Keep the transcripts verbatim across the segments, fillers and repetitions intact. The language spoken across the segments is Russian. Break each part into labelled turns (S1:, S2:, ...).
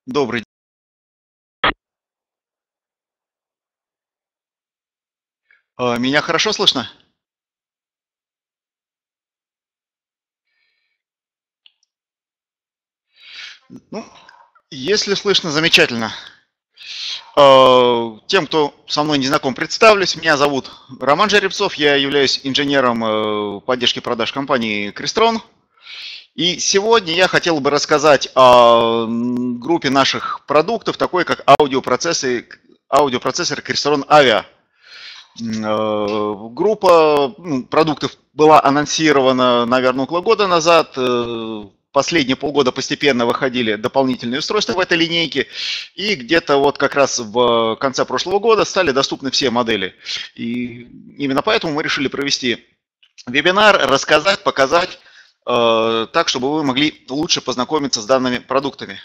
S1: Добрый день. А, Меня хорошо слышно? Ну, если слышно, замечательно. А, Тем, кто со мной не знаком, представлюсь. Меня зовут Роман Жеребцов. Я являюсь инженером э, поддержки продаж компании Crestron. И сегодня я хотел бы рассказать о м, группе наших продуктов, такой как аудиопроцессор, аудиопроцессор Crestron Avia. М, э, Группа ну, продуктов была анонсирована, наверное, около года назад. Э, Последние полгода постепенно выходили дополнительные устройства в этой линейке. И где-то вот как раз в конце прошлого года стали доступны все модели. И именно поэтому мы решили провести вебинар, рассказать, показать, э, так, чтобы вы могли лучше познакомиться с данными продуктами.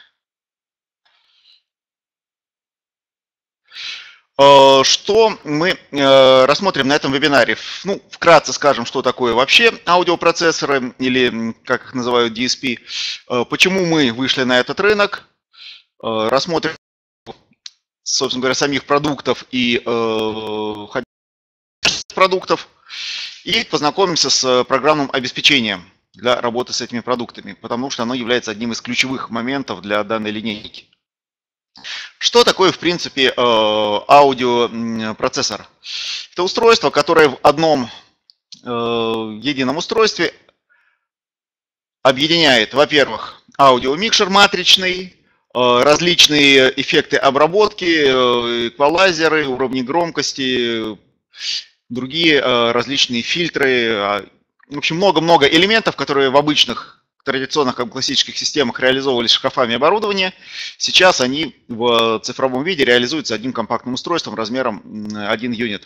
S1: Э, Что мы э, рассмотрим на этом вебинаре? Ну, вкратце скажем, что такое вообще аудиопроцессоры или, как их называют, ди эс пи, э, почему мы вышли на этот рынок, э, рассмотрим, собственно говоря, самих продуктов и э, продуктов, и познакомимся с программным обеспечением для работы с этими продуктами, потому что оно является одним из ключевых моментов для данной линейки. Что такое, в принципе, аудиопроцессор? Это устройство, которое в одном едином устройстве объединяет, во-первых, аудиомикшер матричный, различные эффекты обработки, эквалайзеры, уровни громкости, другие различные фильтры. В общем, много-много элементов, которые в обычных традиционных как бы, классических системах реализовывались шкафами оборудования. Сейчас они в цифровом виде реализуются одним компактным устройством размером один юнит.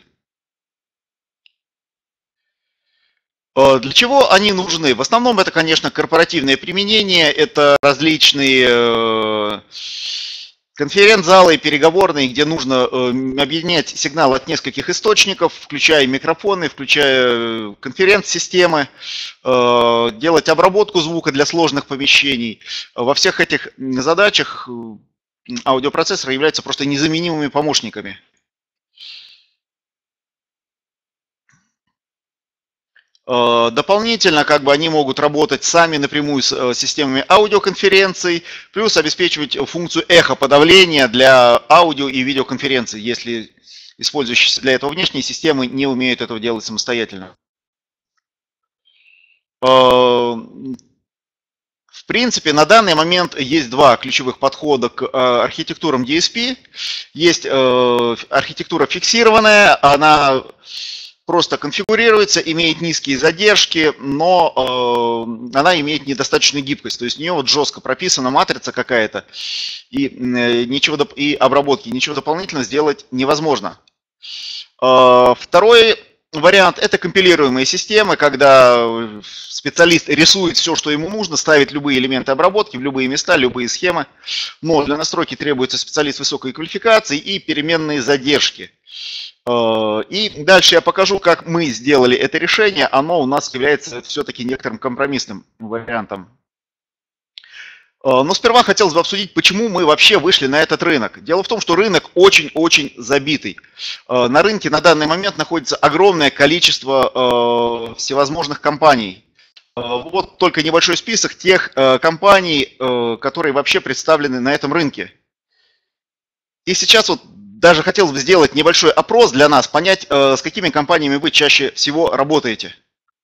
S1: Для чего они нужны? В основном это, конечно, корпоративное применение, это различные конференц-залы, переговорные, где нужно объединять сигнал от нескольких источников, включая микрофоны, включая конференц-системы, делать обработку звука для сложных помещений. Во всех этих задачах аудиопроцессоры являются просто незаменимыми помощниками. Дополнительно как бы они могут работать сами напрямую с системами аудиоконференций, плюс обеспечивать функцию эхоподавления для аудио и видеоконференций, если использующиеся для этого внешние системы не умеют этого делать самостоятельно. В принципе, на данный момент есть два ключевых подхода к архитектурам ди эс пи. Есть архитектура фиксированная, она просто конфигурируется, имеет низкие задержки, но э, она имеет недостаточную гибкость. То есть у нее вот жестко прописана матрица какая-то, и, э, ничего, и обработки, ничего дополнительно сделать невозможно. Э, второй вариант – это компилируемые системы, когда специалист рисует все, что ему нужно, ставит любые элементы обработки в любые места, любые схемы, но для настройки требуется специалист высокой квалификации и переменные задержки. И дальше я покажу, как мы сделали это решение. Оно у нас является все-таки некоторым компромиссным вариантом. Но сперва хотелось бы обсудить, почему мы вообще вышли на этот рынок. Дело в том, что рынок очень-очень забитый. На рынке на данный момент находится огромное количество всевозможных компаний. Вот только небольшой список тех компаний, которые вообще представлены на этом рынке. И сейчас вот даже хотелось бы сделать небольшой опрос для нас, понять, с какими компаниями вы чаще всего работаете.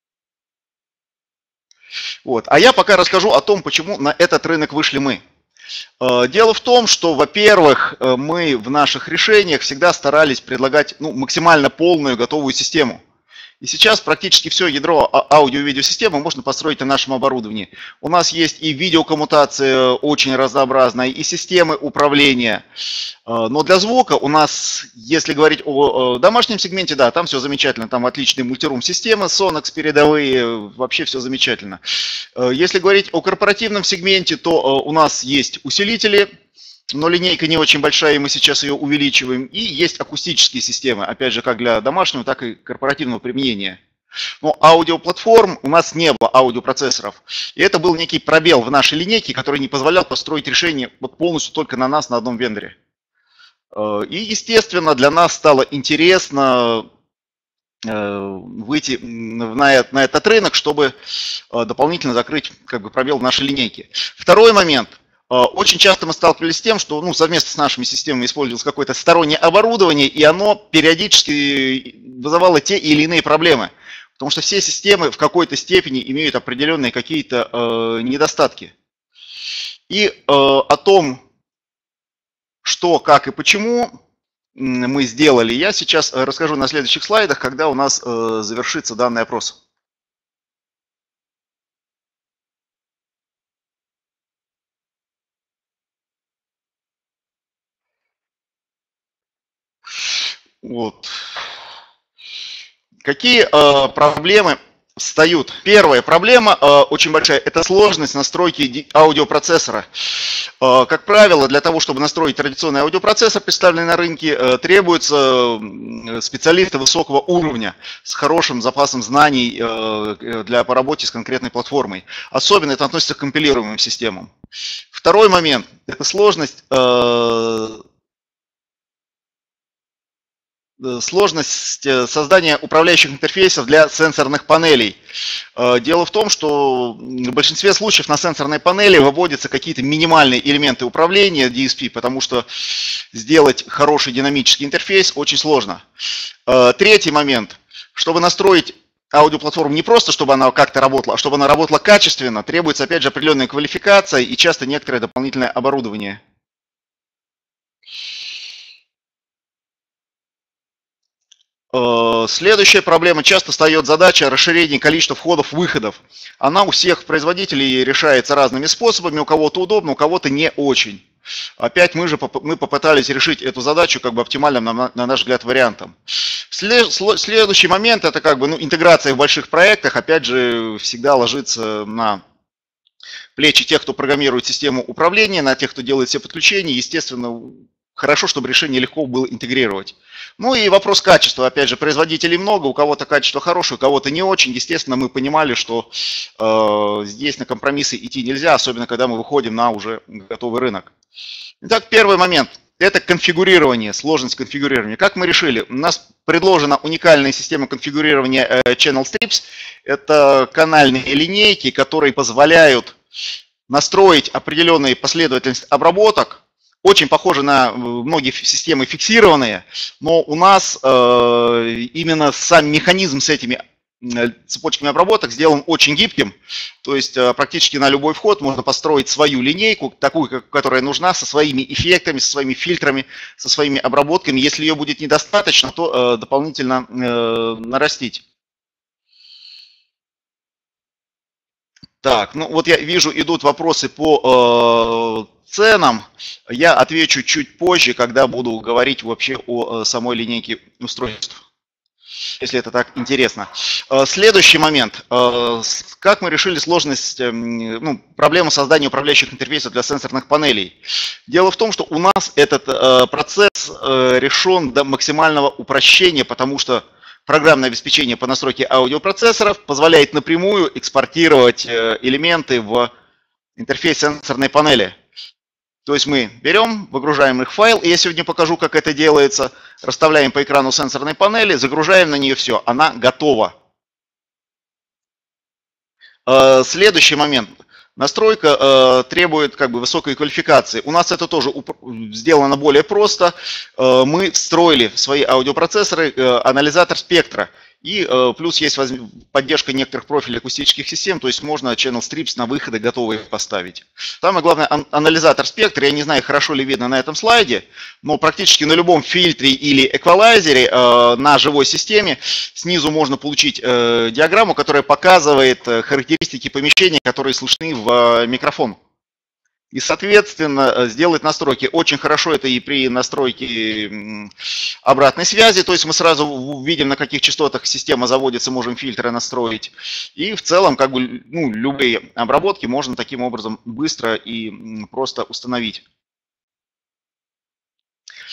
S1: Вот. А я пока расскажу о том, почему на этот рынок вышли мы. Дело в том, что, во-первых, мы в наших решениях всегда старались предлагать ну, максимально полную готовую систему. И сейчас практически все ядро аудио-видеосистемы можно построить на нашем оборудовании. У нас есть и видеокоммутация очень разнообразная, и системы управления. Но для звука у нас, если говорить о домашнем сегменте, да, там все замечательно. Там отличные мультирум-системы, Sonox передовые, вообще все замечательно. Если говорить о корпоративном сегменте, то у нас есть усилители, но линейка не очень большая, и мы сейчас ее увеличиваем. И есть акустические системы, опять же, как для домашнего, так и корпоративного применения. Но аудиоплатформ у нас не было, аудиопроцессоров. И это был некий пробел в нашей линейке, который не позволял построить решение вот полностью только на нас, на одном вендоре. И, естественно, для нас стало интересно выйти на, на этот рынок, чтобы дополнительно закрыть как бы, пробел в нашей линейке. Второй момент. Очень часто мы сталкивались с тем, что ну, совместно с нашими системами использовалось какое-то стороннее оборудование, и оно периодически вызывало те или иные проблемы. Потому что все системы в какой-то степени имеют определенные какие-то э, недостатки. И э, о том, что, как и почему мы сделали, я сейчас расскажу на следующих слайдах, когда у нас э, завершится данный опрос. Вот. Какие э, проблемы встают? Первая проблема, э, очень большая, это сложность настройки аудиопроцессора. Э, как правило, для того, чтобы настроить традиционный аудиопроцессор, представленный на рынке, э, требуются специалисты высокого уровня с хорошим запасом знаний э, для по работе с конкретной платформой. Особенно это относится к компилируемым системам. Второй момент – это сложность э, сложность создания управляющих интерфейсов для сенсорных панелей. Дело в том, что в большинстве случаев на сенсорной панели выводятся какие-то минимальные элементы управления ди эс пи, потому что сделать хороший динамический интерфейс очень сложно. Третий момент. Чтобы настроить аудиоплатформу не просто, чтобы она как-то работала, а чтобы она работала качественно, требуется, опять же, определенная квалификация и часто некоторое дополнительное оборудование. Следующая проблема, часто встает задача расширения количества входов-выходов. Она у всех производителей решается разными способами, у кого-то удобно, у кого-то не очень. Опять мы же мы попытались решить эту задачу как бы оптимальным, на, на наш взгляд, вариантом. След, следующий момент, это как бы ну, интеграция в больших проектах, опять же, всегда ложится на плечи тех, кто программирует систему управления, на тех, кто делает все подключения. Естественно, хорошо, чтобы решение легко было интегрировать. Ну и вопрос качества. Опять же, производителей много, у кого-то качество хорошее, у кого-то не очень. Естественно, мы понимали, что э, здесь на компромиссы идти нельзя, особенно когда мы выходим на уже готовый рынок. Итак, первый момент. Это конфигурирование, сложность конфигурирования. Как мы решили? У нас предложена уникальная система конфигурирования э, Channel Strips. Это канальные линейки, которые позволяют настроить определенную последовательность обработок. Очень похожи на многие системы фиксированные, но у нас э, именно сам механизм с этими цепочками обработок сделан очень гибким. То есть э, практически на любой вход можно построить свою линейку, такую, как, которая нужна, со своими эффектами, со своими фильтрами, со своими обработками. Если ее будет недостаточно, то э, дополнительно э, нарастить. Так, ну вот я вижу, идут вопросы по э, ценам. Я отвечу чуть позже, когда буду говорить вообще о э, самой линейке устройств, если это так интересно. Э, следующий момент. Э, как мы решили сложность, э, ну, проблему создания управляющих интерфейсов для сенсорных панелей? Дело в том, что у нас этот э, процесс э, решен до максимального упрощения, потому что программное обеспечение по настройке аудиопроцессоров позволяет напрямую экспортировать элементы в интерфейс сенсорной панели. То есть мы берем, выгружаем их в файл, и я сегодня покажу, как это делается, расставляем по экрану сенсорной панели, загружаем на нее все, она готова. Следующий момент. Настройка э, требует как бы высокой квалификации. У нас это тоже сделано более просто. Э, мы встроили в свои аудиопроцессоры э, анализатор спектра. И э, плюс есть поддержка некоторых профилей акустических систем, то есть можно Channel Strips на выходы готовые поставить. Самое главное, ан анализатор спектра, я не знаю, хорошо ли видно на этом слайде, но практически на любом фильтре или эквалайзере э, на живой системе снизу можно получить э, диаграмму, которая показывает э, характеристики помещения, которые слышны в э, микрофон. И, соответственно, сделать настройки. Очень хорошо это и при настройке обратной связи, то есть мы сразу видим, на каких частотах система заводится, можем фильтры настроить. И в целом, как бы, ну, любые обработки можно таким образом быстро и просто установить.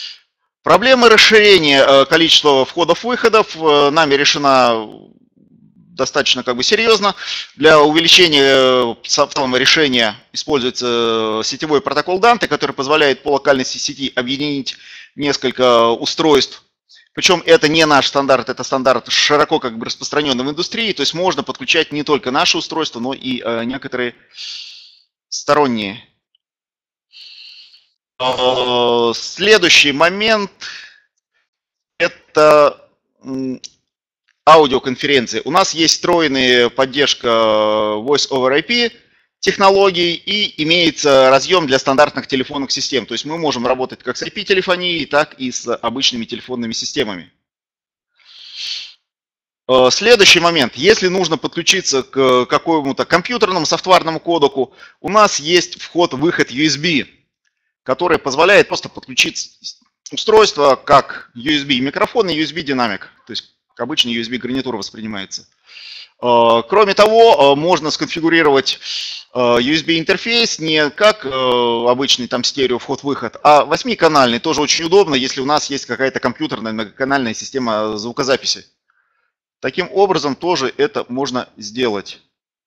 S1: Проблема расширения количества входов-выходов нами решена достаточно как бы серьезно. Для увеличения софтового решения используется сетевой протокол Dante, который позволяет по локальности сети объединить несколько устройств. Причем это не наш стандарт, это стандарт широко как бы распространенный в индустрии, то есть можно подключать не только наши устройства, но и э, некоторые сторонние. Э, следующий момент – это аудиоконференции. У нас есть встроенная поддержка Voice over ай пи технологий и имеется разъем для стандартных телефонных систем. То есть мы можем работать как с ай пи-телефонией, так и с обычными телефонными системами. Следующий момент. Если нужно подключиться к какому-то компьютерному софтварному кодеку, у нас есть вход-выход ю эс би, который позволяет просто подключить устройство как ю эс би-микрофон и ю эс би-динамик. То есть как обычный ю эс би-гарнитура воспринимается. Кроме того, можно сконфигурировать ю эс би-интерфейс не как обычный там стерео вход-выход, а восьмиканальный. Тоже очень удобно, если у нас есть какая-то компьютерная многоканальная система звукозаписи. Таким образом тоже это можно сделать.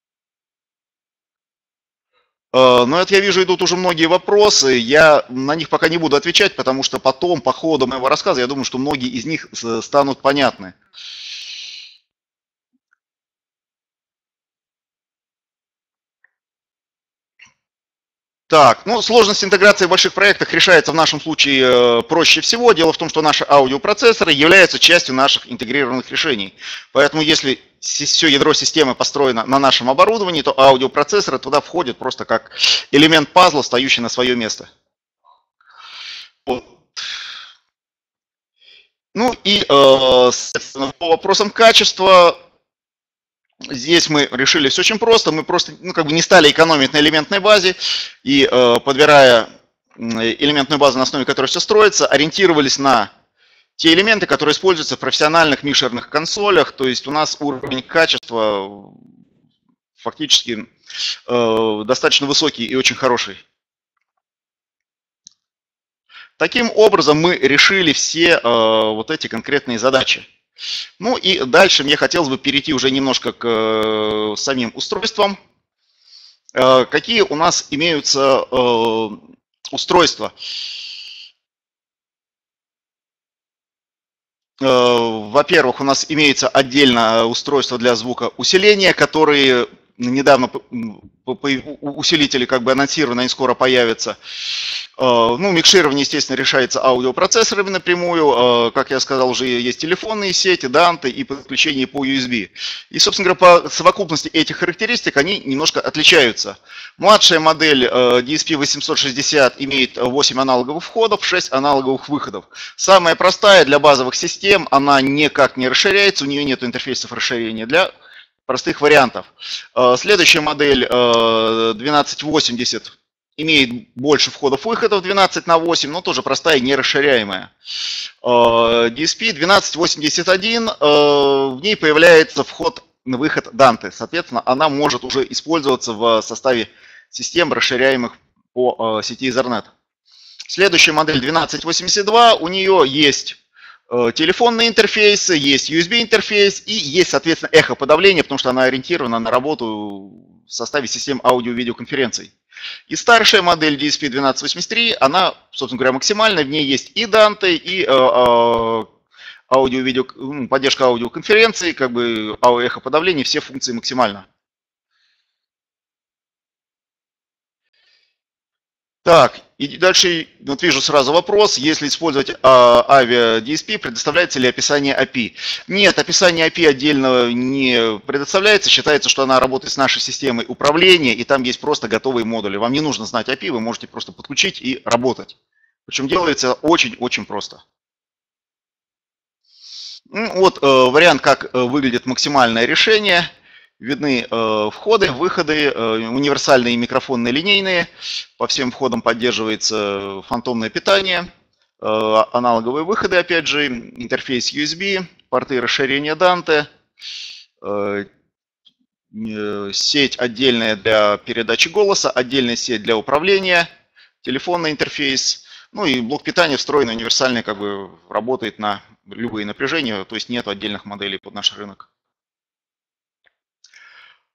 S1: Но это я вижу, идут уже многие вопросы. Я на них пока не буду отвечать, потому что потом, по ходу моего рассказа, я думаю, что многие из них станут понятны. Так, ну, сложность интеграции в больших проектах решается в нашем случае э, проще всего. Дело в том, что наши аудиопроцессоры являются частью наших интегрированных решений. Поэтому если все ядро системы построено на нашем оборудовании, то аудиопроцессоры туда входят просто как элемент пазла, стоящий на свое место. Вот. Ну и э, по вопросам качества. Здесь мы решили все очень просто, мы просто ну, как бы не стали экономить на элементной базе и, э, подбирая элементную базу, на основе которой все строится, ориентировались на те элементы, которые используются в профессиональных микшерных консолях, то есть у нас уровень качества фактически э, достаточно высокий и очень хороший. Таким образом мы решили все э, вот эти конкретные задачи. Ну и дальше мне хотелось бы перейти уже немножко к э, самим устройствам. Э, какие у нас имеются э, устройства? Э, во-первых, у нас имеется отдельно устройство для звукоусиления, которые недавно усилители как бы анонсированы, они скоро появятся. Ну, микширование, естественно, решается аудиопроцессорами напрямую. Как я сказал, уже есть телефонные сети, Dante и подключение по ю эс би. И, собственно говоря, по совокупности этих характеристик они немножко отличаются. Младшая модель ди эс пи восемьсот шестьдесят имеет восемь аналоговых входов, шесть аналоговых выходов. Самая простая для базовых систем, она никак не расширяется, у нее нет интерфейсов расширения для простых вариантов. Следующая модель двенадцать восемьдесят имеет больше входов-выходов, двенадцать на восемь, но тоже простая и не расширяемая. ди эс пи двенадцать восемьдесят один, в ней появляется вход-выход Dante. Соответственно, она может уже использоваться в составе систем, расширяемых по сети Ethernet. Следующая модель двенадцать восемьдесят два, у нее есть телефонные интерфейсы, есть ю эс би-интерфейс и есть, соответственно, эхоподавление, потому что она ориентирована на работу в составе систем аудио-видеоконференций. И старшая модель ди эс пи двенадцать восемьдесят три, она, собственно говоря, максимальная, в ней есть и Dante, и э, э, аудио-видео, ну, поддержка аудиоконференций, как бы эхоподавление, все функции максимально. Так, и дальше вот вижу сразу вопрос, если использовать а, авиа ди эс пи, предоставляется ли описание эй пи ай? Нет, описание эй пи ай отдельно не предоставляется, считается, что она работает с нашей системой управления, и там есть просто готовые модули. Вам не нужно знать эй пи ай, вы можете просто подключить и работать. Причем делается очень-очень просто. Ну, вот э, вариант, как э, выглядит максимальное решение. Видны э, входы, выходы, э, универсальные микрофонные линейные. По всем входам поддерживается фантомное питание, э, аналоговые выходы, опять же, интерфейс ю эс би, порты расширения Dante, э, э, сеть отдельная для передачи голоса, отдельная сеть для управления, телефонный интерфейс, ну и блок питания встроенный, универсальный, как бы работает на любые напряжения, то есть нет отдельных моделей под наш рынок.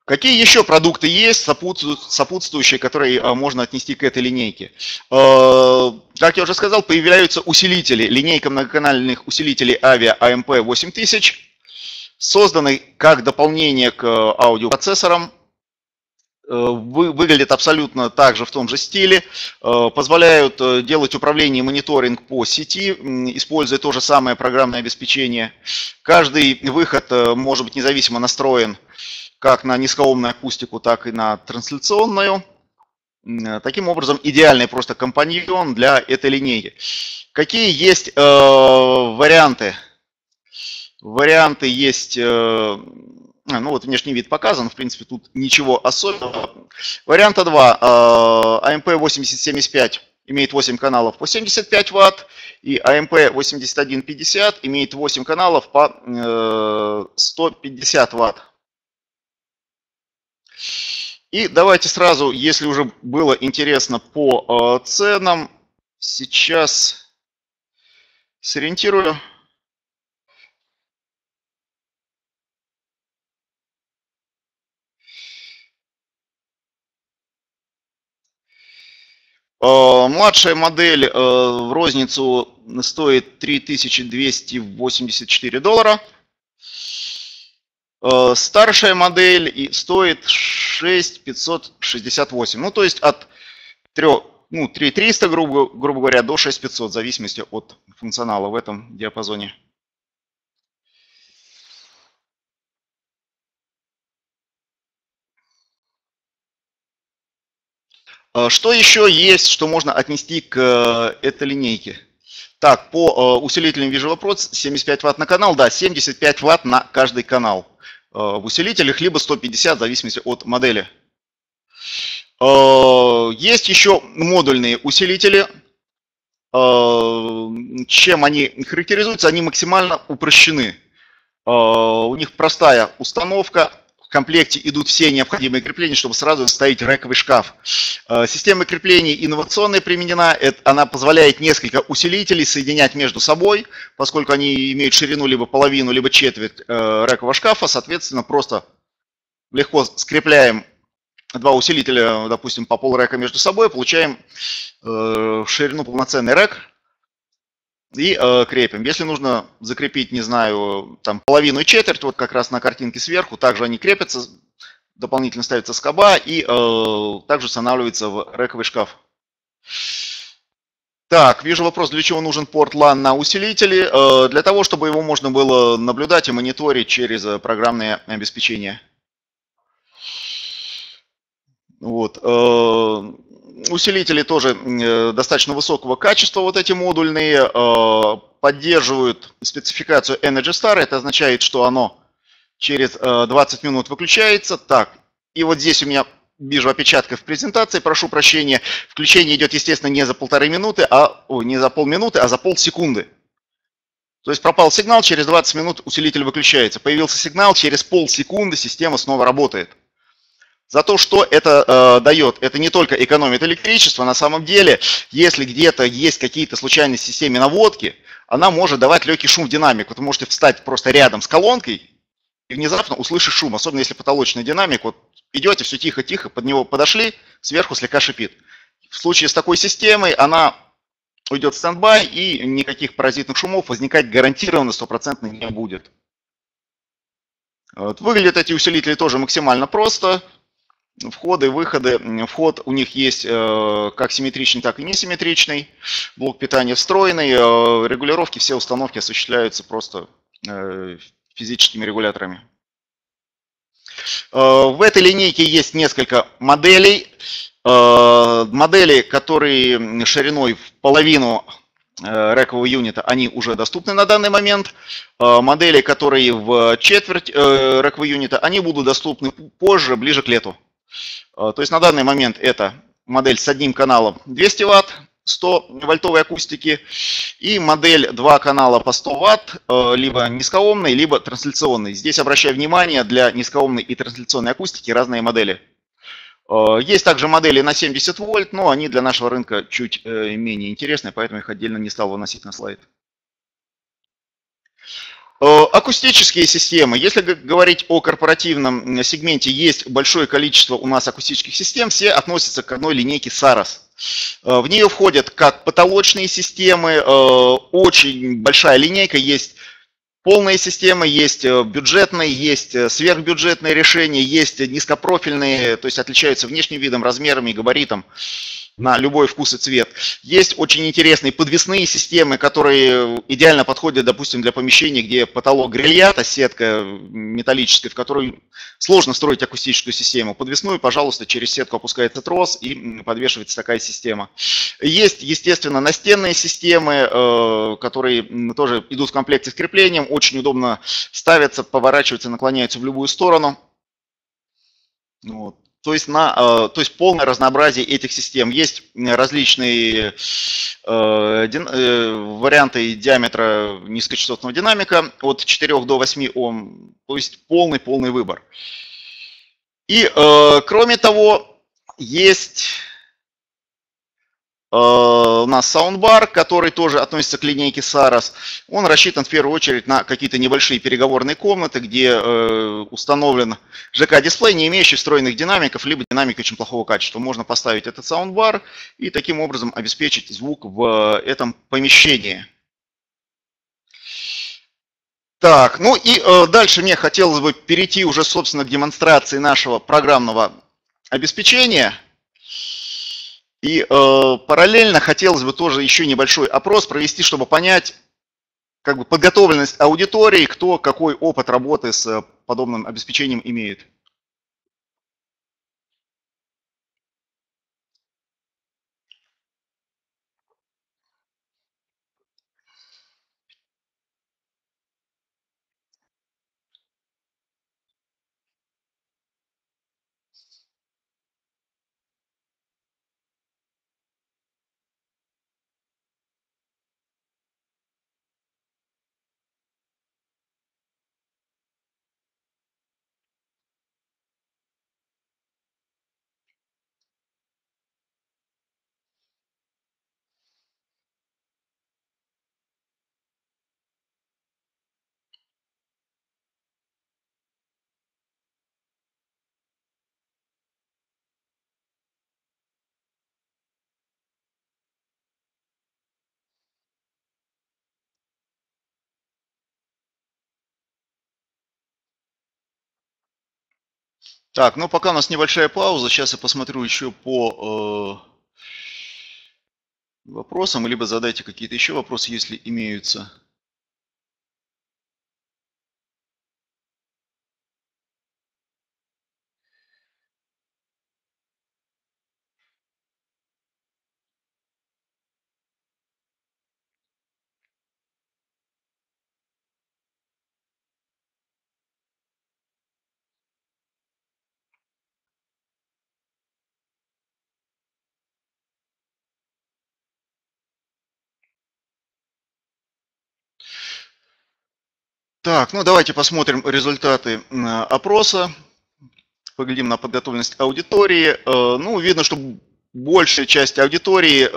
S1: Какие еще продукты есть, сопутствующие, которые можно отнести к этой линейке? Как я уже сказал, появляются усилители, линейка многоканальных усилителей Avia эй эм пи восемь тысяч, созданы как дополнение к аудиопроцессорам, выглядят абсолютно также в том же стиле, позволяют делать управление и мониторинг по сети, используя то же самое программное обеспечение. Каждый выход может быть независимо настроен как на низкоомную акустику, так и на трансляционную. Таким образом, идеальный просто компаньон для этой линейки. Какие есть э, варианты? Варианты есть... Э, ну вот внешний вид показан, в принципе, тут ничего особенного. Варианта два. Э, эй эм пи восемьдесят семьдесят пять имеет восемь каналов по семьдесят пять ватт, и эй эм пи восемьдесят один пятьдесят имеет восемь каналов по э, сто пятьдесят ватт. И давайте сразу, если уже было интересно по э, ценам, сейчас сориентирую. Э, младшая модель э, в розницу стоит три тысячи двести восемьдесят четыре доллара. Старшая модель стоит шесть тысяч пятьсот шестьдесят восемь. Ну, то есть от трёх, ну, три тысячи триста, грубо, грубо говоря, до шесть тысяч пятьсот, в зависимости от функционала в этом диапазоне. Что еще есть, что можно отнести к этой линейке? Так, по усилителям вижу вопрос. семьдесят пять ватт на канал. Да, семьдесят пять ватт на каждый канал. В усилителях, либо сто пятьдесят, в зависимости от модели. Есть еще модульные усилители. Чем они характеризуются? Они максимально упрощены. У них простая установка. В комплекте идут все необходимые крепления, чтобы сразу ставить рэковый шкаф. Система крепления инновационная применена. Она позволяет несколько усилителей соединять между собой, поскольку они имеют ширину либо половину, либо четверть рэкового шкафа. Соответственно, просто легко скрепляем два усилителя, допустим, по полрэка между собой, получаем ширину полноценный рэк и э, крепим. Если нужно закрепить, не знаю, там половину и четверть, вот как раз на картинке сверху, также они крепятся, дополнительно ставится скоба и э, также устанавливается в рэковый шкаф. Так, вижу вопрос, для чего нужен порт лан на усилителе. Э, для того, чтобы его можно было наблюдать и мониторить через программное обеспечение. Вот. Э, Усилители тоже достаточно высокого качества, вот эти модульные, поддерживают спецификацию Energy Star, это означает, что оно через двадцать минут выключается. Так, и вот здесь у меня вижу опечатка в презентации, прошу прощения, включение идет, естественно, не за полторы минуты, а о, не за полминуты, а за полсекунды. То есть пропал сигнал, через двадцать минут усилитель выключается. Появился сигнал, через полсекунды система снова работает. Зато что это э, дает? Это не только экономит электричество, на самом деле, если где-то есть какие-то случайности в системе наводки, она может давать легкий шум в динамик. Вот вы можете встать просто рядом с колонкой и внезапно услышать шум, особенно если потолочный динамик. Вот идете, все тихо-тихо, под него подошли, сверху слегка шипит. В случае с такой системой она уйдет в стендбай, и никаких паразитных шумов возникать гарантированно стопроцентно не будет. Вот. Выглядят эти усилители тоже максимально просто. Входы, выходы. Вход у них есть э, как симметричный, так и несимметричный. Блок питания встроенный. Э, регулировки, все установки осуществляются просто э, физическими регуляторами. Э, в этой линейке есть несколько моделей. Э, модели, которые шириной в половину э, рэкового юнита, они уже доступны на данный момент. Э, модели, которые в четверть э, рэкового юнита, они будут доступны позже, ближе к лету. То есть на данный момент это модель с одним каналом двести ватт, сто вольтовой акустики, и модель два канала по сто ватт, либо низкоомной, либо трансляционной. Здесь обращаю внимание, для низкоомной и трансляционной акустики разные модели. Есть также модели на семьдесят вольт, но они для нашего рынка чуть менее интересны, поэтому их отдельно не стал выносить на слайд. Акустические системы. Если говорить о корпоративном сегменте, есть большое количество у нас акустических систем, все относятся к одной линейке сарас. В нее входят как потолочные системы, очень большая линейка, есть полные системы, есть бюджетные, есть сверхбюджетные решения, есть низкопрофильные, то есть отличаются внешним видом, размерами, габаритом на любой вкус и цвет. Есть очень интересные подвесные системы, которые идеально подходят, допустим, для помещений, где потолок грильята, сетка металлическая, в которой сложно строить акустическую систему. Подвесную, пожалуйста, через сетку опускается трос и подвешивается такая система. Есть, естественно, настенные системы, которые тоже идут в комплекте с креплением, очень удобно ставятся, поворачиваются, наклоняются в любую сторону. Вот. То есть, на, то есть полное разнообразие этих систем. Есть различные э, дин, э, варианты диаметра низкочастотного динамика от четырёх до восьми Ом. То есть полный-полный выбор. И э, кроме того, есть э, у нас саундбар, который тоже относится к линейке сарас. Он рассчитан в первую очередь на какие-то небольшие переговорные комнаты, где э, установлен ЖК-дисплей, не имеющий встроенных динамиков, либо динамики очень плохого качества. Можно поставить этот саундбар и таким образом обеспечить звук в этом помещении. Так, ну и э, дальше мне хотелось бы перейти уже, собственно, к демонстрации нашего программного обеспечения. И э, параллельно хотелось бы тоже еще небольшой опрос провести, чтобы понять, как бы, подготовленность аудитории, кто какой опыт работы с подобным обеспечением имеет. Так, ну пока у нас небольшая пауза, сейчас я посмотрю еще по э, вопросам, либо задайте какие-то еще вопросы, если имеются. Так, ну давайте посмотрим результаты опроса. Поглядим на подготовленность аудитории. Ну, видно, что большая часть аудитории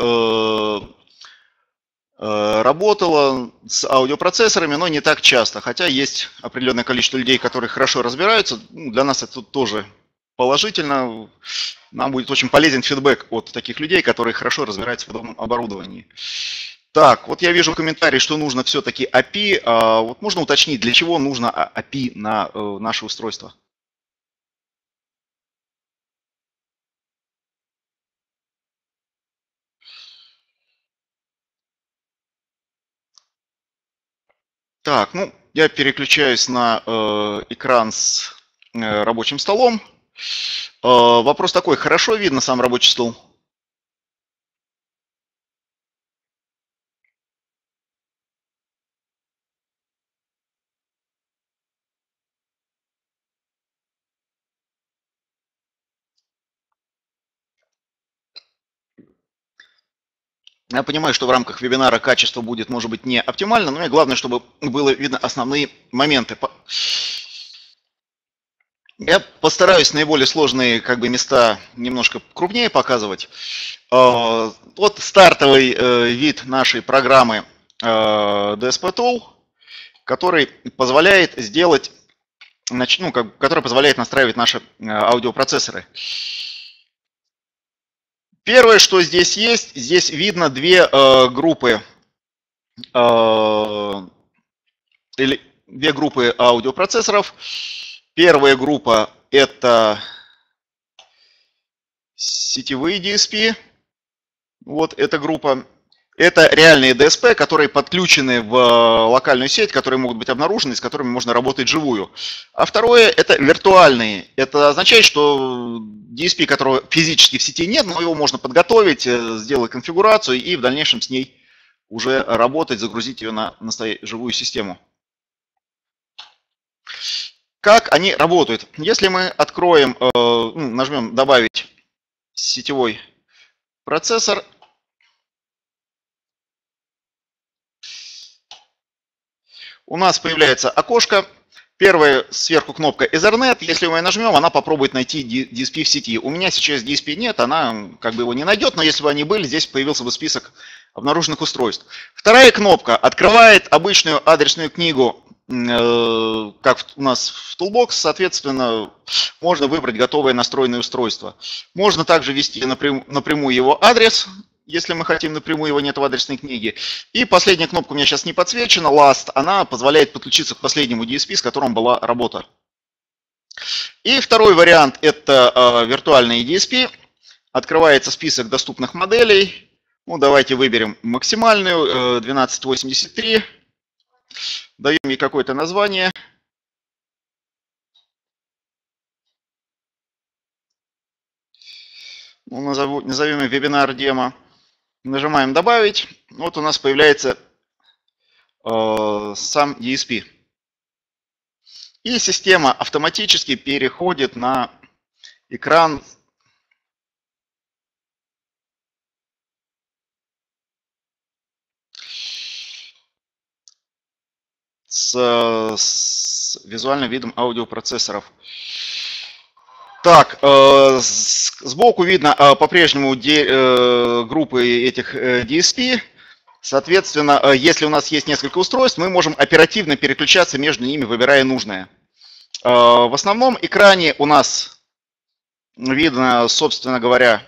S1: работала с аудиопроцессорами, но не так часто. Хотя есть определенное количество людей, которые хорошо разбираются. Для нас это тоже положительно. Нам будет очень полезен фидбэк от таких людей, которые хорошо разбираются в подобном оборудовании. Так, вот я вижу комментарий, что нужно все-таки эй пи ай. А вот можно уточнить, для чего нужно эй пи ай на наше устройство? Так, ну, я переключаюсь на э, экран с э, рабочим столом. Э, вопрос такой, хорошо видно сам рабочий стол? Я понимаю, что в рамках вебинара качество будет, может быть, не оптимально, но главное, чтобы было видно основные моменты. Я постараюсь наиболее сложные как бы, места немножко крупнее показывать. Вот стартовый вид нашей программы ди эс пи Tool, который позволяет сделать, ну, как, который позволяет настраивать наши аудиопроцессоры. Первое, что здесь есть, здесь видно две э, группы, э, или две группы аудиопроцессоров. Первая группа – это сетевые ди эс пи. Вот эта группа. Это реальные ди эс пи, которые подключены в локальную сеть, которые могут быть обнаружены, с которыми можно работать вживую. А второе – это виртуальные. Это означает, что ди эс пи, которого физически в сети нет, но его можно подготовить, сделать конфигурацию и в дальнейшем с ней уже работать, загрузить ее на настоящую живую систему. Как они работают? Если мы откроем, нажмем «Добавить сетевой процессор», у нас появляется окошко. Первая сверху кнопка Ethernet. Если мы ее нажмем, она попробует найти ди эс пи в сети. У меня сейчас ди эс пи нет, она как бы его не найдет, но если бы они были, здесь появился бы список обнаруженных устройств. Вторая кнопка открывает обычную адресную книгу, как у нас в Toolbox, соответственно, можно выбрать готовое настроенное устройство. Можно также ввести напрямую его адрес, если мы хотим напрямую, его нет в адресной книге. И последняя кнопка у меня сейчас не подсвечена, Last, она позволяет подключиться к последнему ди эс пи, с которым была работа. И второй вариант – это э, виртуальные ди эс пи. Открывается список доступных моделей. Ну, давайте выберем максимальную, э, двенадцать восемьдесят три. Даем ей какое-то название. Ну, назову, назовем ее вебинар демо. Нажимаем «Добавить». Вот у нас появляется э, сам ди эс пи. И система автоматически переходит на экран с, с визуальным видом аудиопроцессоров. Так, э, сбоку видно э, по-прежнему э, группы этих э, ди эс пи. Соответственно, э, если у нас есть несколько устройств, мы можем оперативно переключаться между ними, выбирая нужное. Э, в основном экране у нас видно, собственно говоря,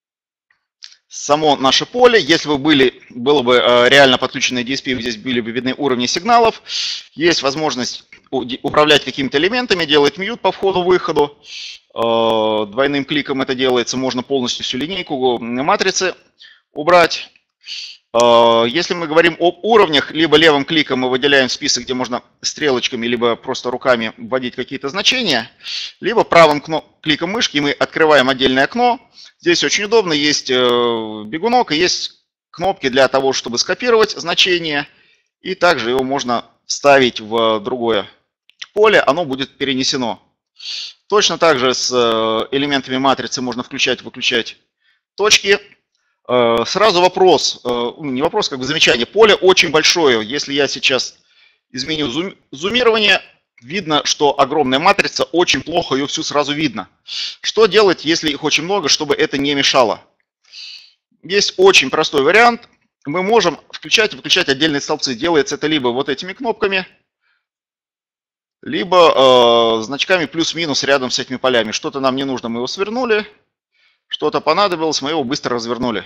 S1: само наше поле. Если бы были, было бы э, реально подключенные ди эс пи, здесь были бы видны уровни сигналов. Есть возможность управлять какими-то элементами, делать мьют по входу-выходу. Двойным кликом это делается, можно полностью всю линейку матрицы убрать. Если мы говорим об уровнях, либо левым кликом мы выделяем список, где можно стрелочками, либо просто руками вводить какие-то значения, либо правым кликом мышки мы открываем отдельное окно. Здесь очень удобно, есть бегунок и есть кнопки для того, чтобы скопировать значение, и также его можно вставить в другое поле, оно будет перенесено. Точно так же с элементами матрицы можно включать-выключать точки. Сразу вопрос, не вопрос, как бы замечание. Поле очень большое. Если я сейчас изменю зум, зумирование, видно, что огромная матрица, очень плохо ее всю сразу видно. Что делать, если их очень много, чтобы это не мешало? Есть очень простой вариант. Мы можем включать и выключать отдельные столбцы. Делается это либо вот этими кнопками, либо э, значками плюс-минус рядом с этими полями. Что-то нам не нужно, мы его свернули. Что-то понадобилось, мы его быстро развернули.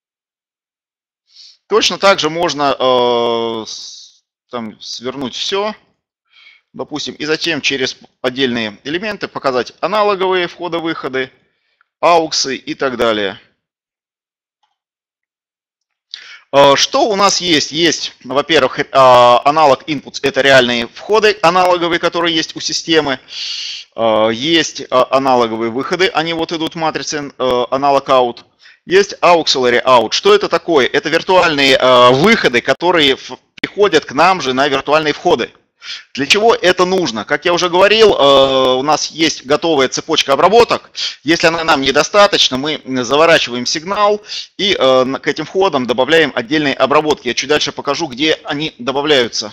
S1: Точно так же можно э, там, свернуть все, допустим, и затем через отдельные элементы показать аналоговые входы-выходы, ауксы и так далее. Что у нас есть? Есть, во-первых, аналог inputs, это реальные входы аналоговые, которые есть у системы. Есть аналоговые выходы, они вот идут в матрице аналог out. Есть auxiliary out. Что это такое? Это виртуальные выходы, которые приходят к нам же на виртуальные входы. Для чего это нужно? Как я уже говорил, у нас есть готовая цепочка обработок. Если она нам недостаточна, мы заворачиваем сигнал и к этим входам добавляем отдельные обработки. Я чуть дальше покажу, где они добавляются.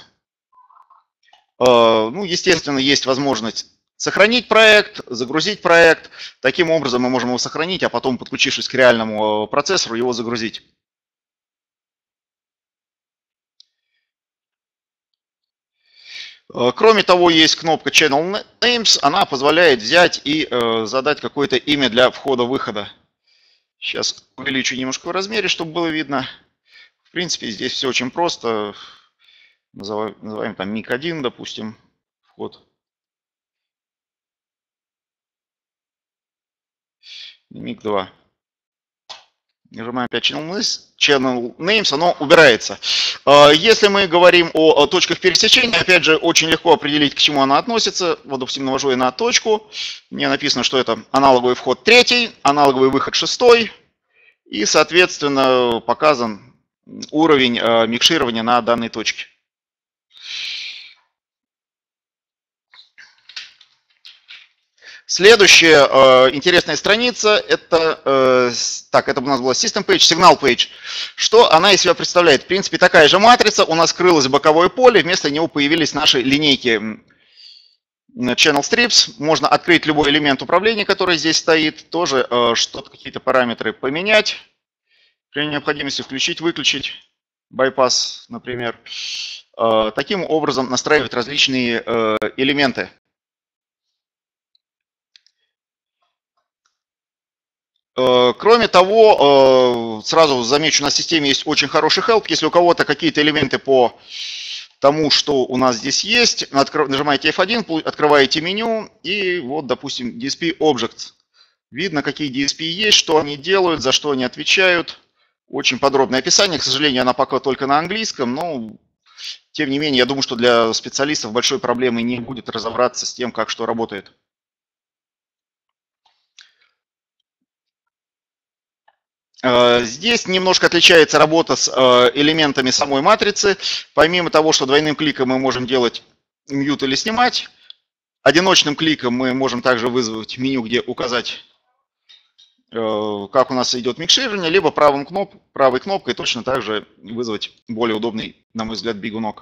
S1: Ну, естественно, есть возможность сохранить проект, загрузить проект. Таким образом мы можем его сохранить, а потом, подключившись к реальному процессору, его загрузить. Кроме того, есть кнопка Channel Names, она позволяет взять и э, задать какое-то имя для входа-выхода. Сейчас увеличу немножко в размере, чтобы было видно. В принципе, здесь все очень просто. Называем, называем там мик один, допустим, вход. мик два. Нажимаем опять Channel Names, оно убирается. Если мы говорим о точках пересечения, опять же, очень легко определить, к чему она относится. Вот, допустим, навожу я на точку. Мне написано, что это аналоговый вход третий, аналоговый выход шестой. И, соответственно, показан уровень микширования на данной точке. Следующая э, интересная страница, это, э, так, это у нас была System Page, Signal Page. Что она из себя представляет? В принципе, такая же матрица, у нас скрылось боковое поле, вместо него появились наши линейки Channel Strips. Можно открыть любой элемент управления, который здесь стоит, тоже э, что-то, какие-то параметры поменять. При необходимости включить, выключить, bypass, например. Э, таким образом настраивать различные э, элементы. Кроме того, сразу замечу, на системе есть очень хороший help. Если у кого-то какие-то элементы по тому, что у нас здесь есть, нажимаете эф один, открываете меню, и вот, допустим, ди эс пи Objects. Видно, какие ди эс пи есть, что они делают, за что они отвечают. Очень подробное описание. К сожалению, она пока только на английском, но тем не менее, я думаю, что для специалистов большой проблемой не будет разобраться с тем, как что работает. Здесь немножко отличается работа с элементами самой матрицы. Помимо того, что двойным кликом мы можем делать мьют или снимать, одиночным кликом мы можем также вызвать меню, где указать, как у нас идет микширование, либо правым кноп, правой кнопкой точно также вызвать более удобный, на мой взгляд, бегунок.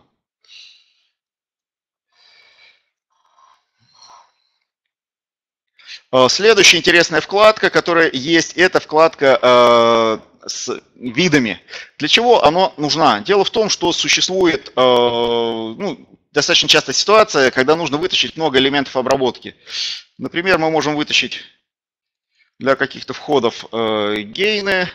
S1: Следующая интересная вкладка, которая есть, это вкладка э, с видами. Для чего она нужна? Дело в том, что существует э, ну, достаточно частая ситуация, когда нужно вытащить много элементов обработки. Например, мы можем вытащить для каких-то входов э, гейны,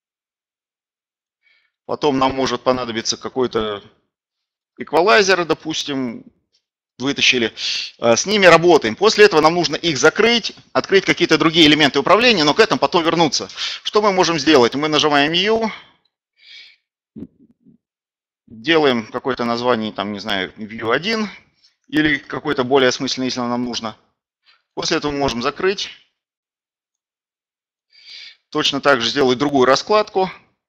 S1: потом нам может понадобиться какой-то эквалайзер, допустим, вытащили, с ними работаем. После этого нам нужно их закрыть, открыть какие-то другие элементы управления, но к этому потом вернуться. Что мы можем сделать? Мы нажимаем U, делаем какое-то название, там, не знаю, View один, или какое-то более осмысленное, если нам нужно. После этого мы можем закрыть. Точно так же сделать другую раскладку.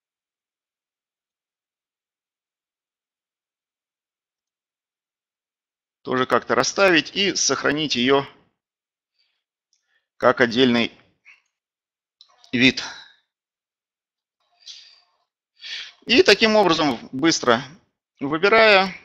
S1: Тоже как-то расставить и сохранить ее как отдельный вид. И таким образом, быстро выбирая,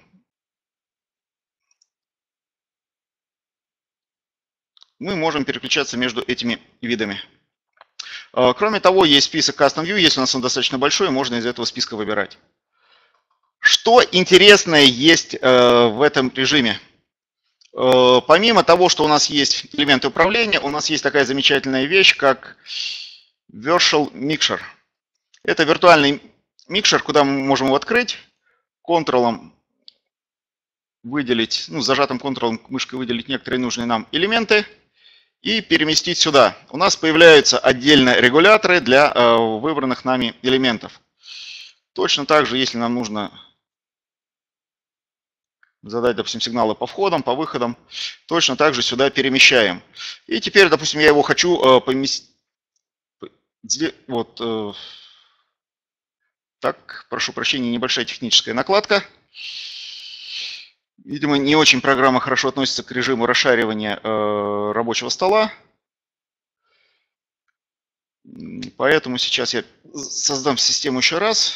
S1: мы можем переключаться между этими видами. Кроме того, есть список Custom View, если у нас он достаточно большой, можно из этого списка выбирать. Что интересное есть в этом режиме? Помимо того, что у нас есть элементы управления, у нас есть такая замечательная вещь, как Virtual Mixer. Это виртуальный микшер, куда мы можем его открыть, контролом выделить, ну, зажатым контролом мышкой выделить некоторые нужные нам элементы и переместить сюда. У нас появляются отдельно регуляторы для э, выбранных нами элементов. Точно так же, если нам нужно задать, допустим, сигналы по входам, по выходам, точно так же сюда перемещаем. И теперь, допустим, я его хочу э, поместить. Вот э, так, прошу прощения, небольшая техническая накладка. Видимо, не очень программа хорошо относится к режиму расшаривания э, рабочего стола. Поэтому сейчас я создам систему еще раз.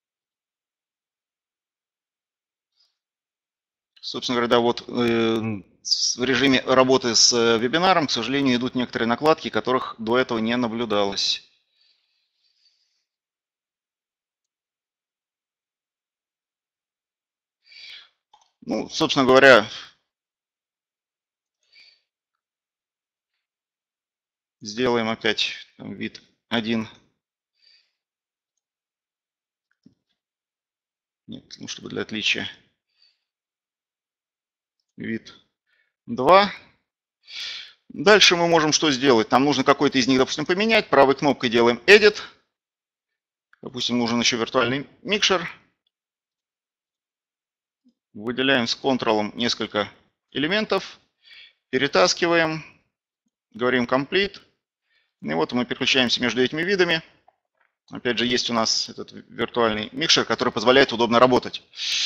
S1: Собственно говоря, да, вот э, в режиме работы с вебинаром, к сожалению, идут некоторые накладки, которых до этого не наблюдалось. Ну, собственно говоря, сделаем опять там, вид один. Нет, ну, чтобы для отличия. Вид два. Дальше мы можем что сделать? Нам нужно какой-то из них, допустим, поменять. Правой кнопкой делаем Edit. Допустим, нужен еще виртуальный микшер. Выделяем с Ctrl несколько элементов. Перетаскиваем. Говорим Complete. И вот мы переключаемся между этими видами. Опять же, есть у нас этот виртуальный микшер, который позволяет удобно работать.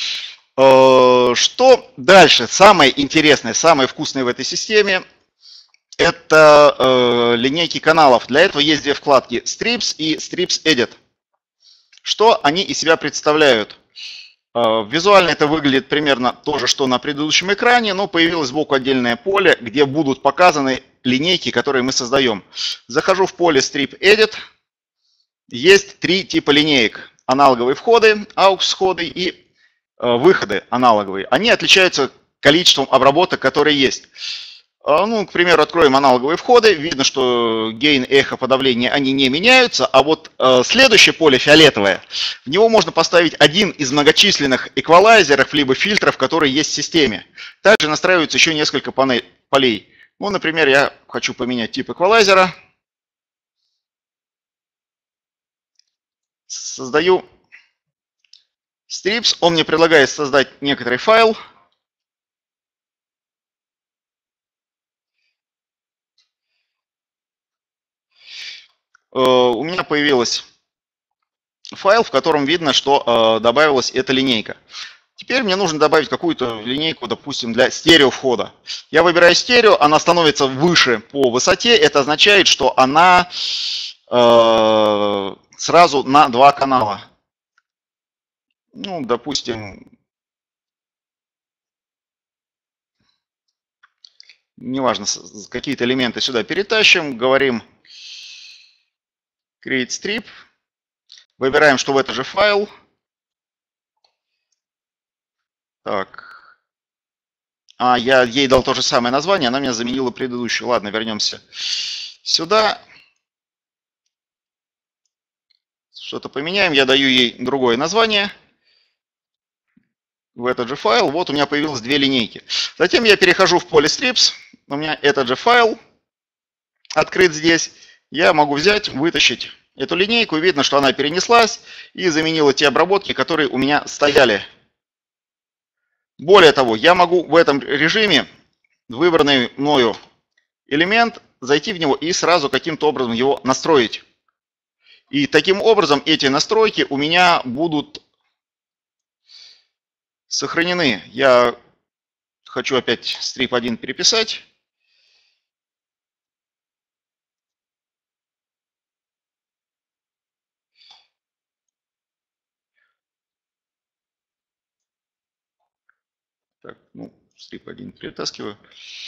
S1: Что дальше? Самое интересное, самое вкусное в этой системе – это линейки каналов. Для этого есть две вкладки – Strips и Strips Edit. Что они из себя представляют? Визуально это выглядит примерно то же, что на предыдущем экране, но появилось сбоку отдельное поле, где будут показаны линейки, которые мы создаем. Захожу в поле Strip Edit. Есть три типа линеек. Аналоговые входы, aux-входы и выходы аналоговые. Они отличаются количеством обработок, которые есть. Ну, к примеру, откроем аналоговые входы. Видно, что гейн, эхо, подавление, они не меняются. А вот э, следующее поле, фиолетовое, в него можно поставить один из многочисленных эквалайзеров, либо фильтров, которые есть в системе. Также настраиваются еще несколько панель, полей. Ну, например, я хочу поменять тип эквалайзера. Создаю Strips. Он мне предлагает создать некоторый файл. У меня появился файл, в котором видно, что добавилась эта линейка. Теперь мне нужно добавить какую-то линейку, допустим, для стерео входа. Я выбираю стерео, она становится выше по высоте. Это означает, что она э, сразу на два канала. Ну, допустим, неважно, какие-то элементы сюда перетащим, говорим Create Strip. Выбираем, что в это же файл. Так. А, я ей дал то же самое название, она меня заменила предыдущую. Ладно, вернемся сюда. Что-то поменяем. Я даю ей другое название. В этот же файл. Вот у меня появилось две линейки. Затем я перехожу в поле Strips. У меня этот же файл открыт здесь. Я могу взять, вытащить эту линейку. Видно, что она перенеслась и заменила те обработки, которые у меня стояли. Более того, я могу в этом режиме выбранный мною элемент зайти в него и сразу каким-то образом его настроить. И таким образом эти настройки у меня будут сохранены. Я хочу опять стрип один переписать. Так, ну, стрип один перетаскиваю.